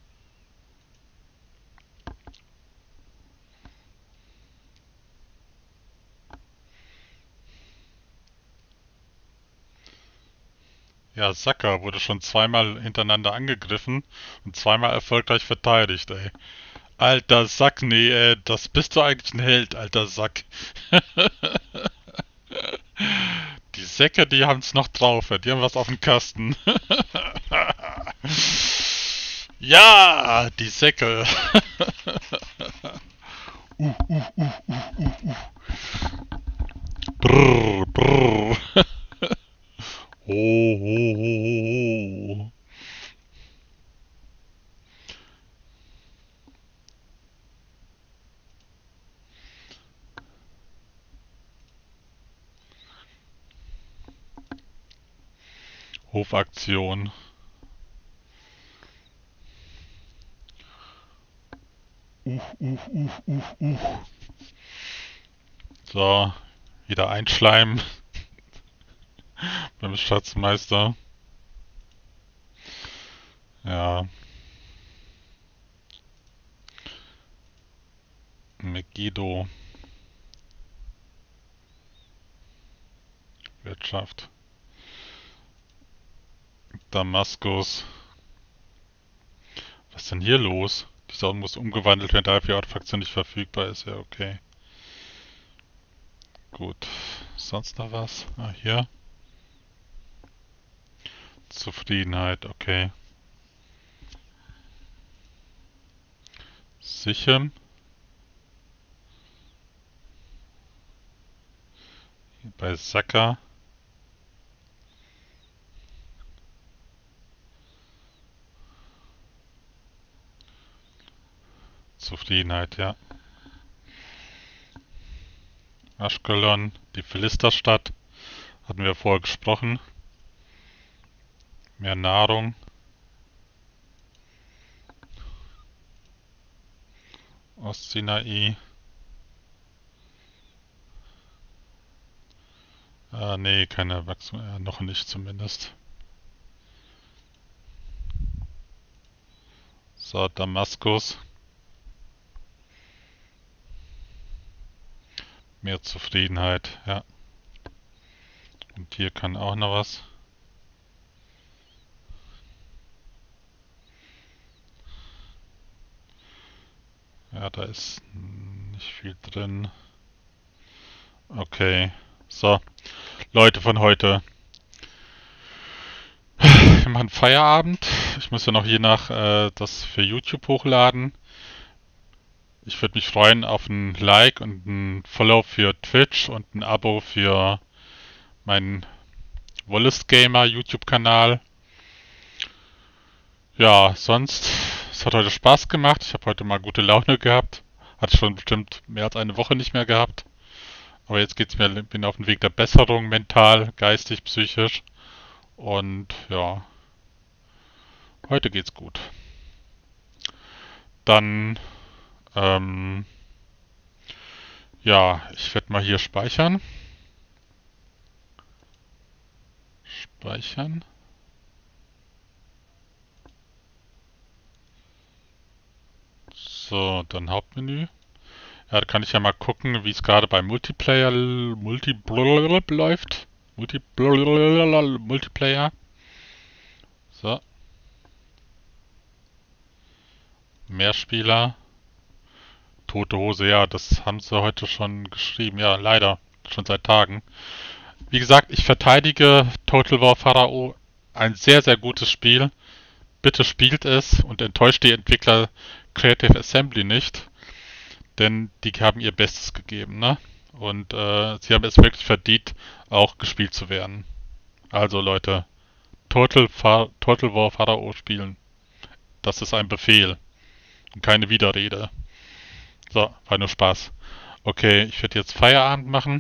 Ja, Saka wurde schon zweimal hintereinander angegriffen und zweimal erfolgreich verteidigt, ey. Alter Sack, nee, ey, das bist du eigentlich ein Held, alter Sack. Die Säcke, die haben's noch drauf, ey. Die haben was auf dem Kasten. Ja, die Säcke. uh, uh, uh, uh, uh, uh. Brrr, brrr. Oh, oh, oh, oh. Hofaktion. Uh, uh, uh, uh, uh. So, wieder einschleimen beim Schatzmeister. Ja. Megiddo. Wirtschaft. Damaskus. Was ist denn hier los? Die Sau muss umgewandelt werden, da die Ortfraktion nicht verfügbar ist. Ja, okay. Gut. Sonst noch was? Ah, hier. Zufriedenheit, okay. Sichem. Hier bei Saka. Zufriedenheit, ja. Aschkelon, die Philisterstadt. Hatten wir vorher gesprochen. Mehr Nahrung. Ostsinai. Ah, nee, keine Wachstum, äh, noch nicht zumindest. So, Damaskus. Mehr Zufriedenheit, ja. Und hier kann auch noch was. Ja, da ist nicht viel drin. Okay. So, Leute von heute. Wir machen Feierabend. Ich muss ja noch je nach äh, das für YouTube hochladen. Ich würde mich freuen auf ein Like und ein Follow für Twitch und ein Abo für meinen Wallace Gamer YouTube-Kanal. Ja, sonst, es hat heute Spaß gemacht. Ich habe heute mal gute Laune gehabt. Hatte schon bestimmt mehr als eine Woche nicht mehr gehabt. Aber jetzt geht's mir, bin auf dem Weg der Besserung, mental, geistig, psychisch. Und ja, heute geht's gut. Dann, ähm, ja, ich werde mal hier speichern. Speichern. So, dann Hauptmenü. Ja, da kann ich ja mal gucken, wie es gerade bei Multiplayer Multi läuft. Multi Multiplayer. So. Mehrspieler. Tote Hose, ja, das haben sie heute schon geschrieben. Ja, leider. Schon seit Tagen. Wie gesagt, ich verteidige Total War Pharao. Ein sehr, sehr gutes Spiel. Bitte spielt es und enttäuscht die Entwickler Creative Assembly nicht. Denn die haben ihr Bestes gegeben, ne? Und äh, sie haben es wirklich verdient, auch gespielt zu werden. Also Leute, Total, Fa Total War Pharao spielen. Das ist ein Befehl. Und keine Widerrede. So, war nur Spaß. Okay, ich werde jetzt Feierabend machen.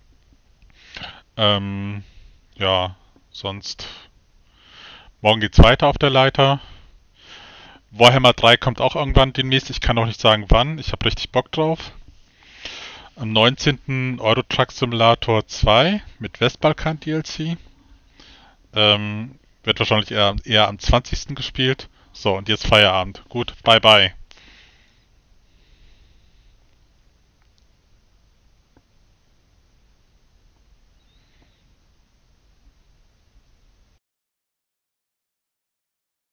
Ähm, ja, sonst... Morgen geht's weiter auf der Leiter. Warhammer drei kommt auch irgendwann demnächst. Ich kann auch nicht sagen wann. Ich habe richtig Bock drauf. Am neunzehnten Euro Truck Simulator zwei mit Westbalkan D L C. Ähm, wird wahrscheinlich eher, eher am zwanzigsten gespielt. So, und jetzt Feierabend. Gut, bye bye.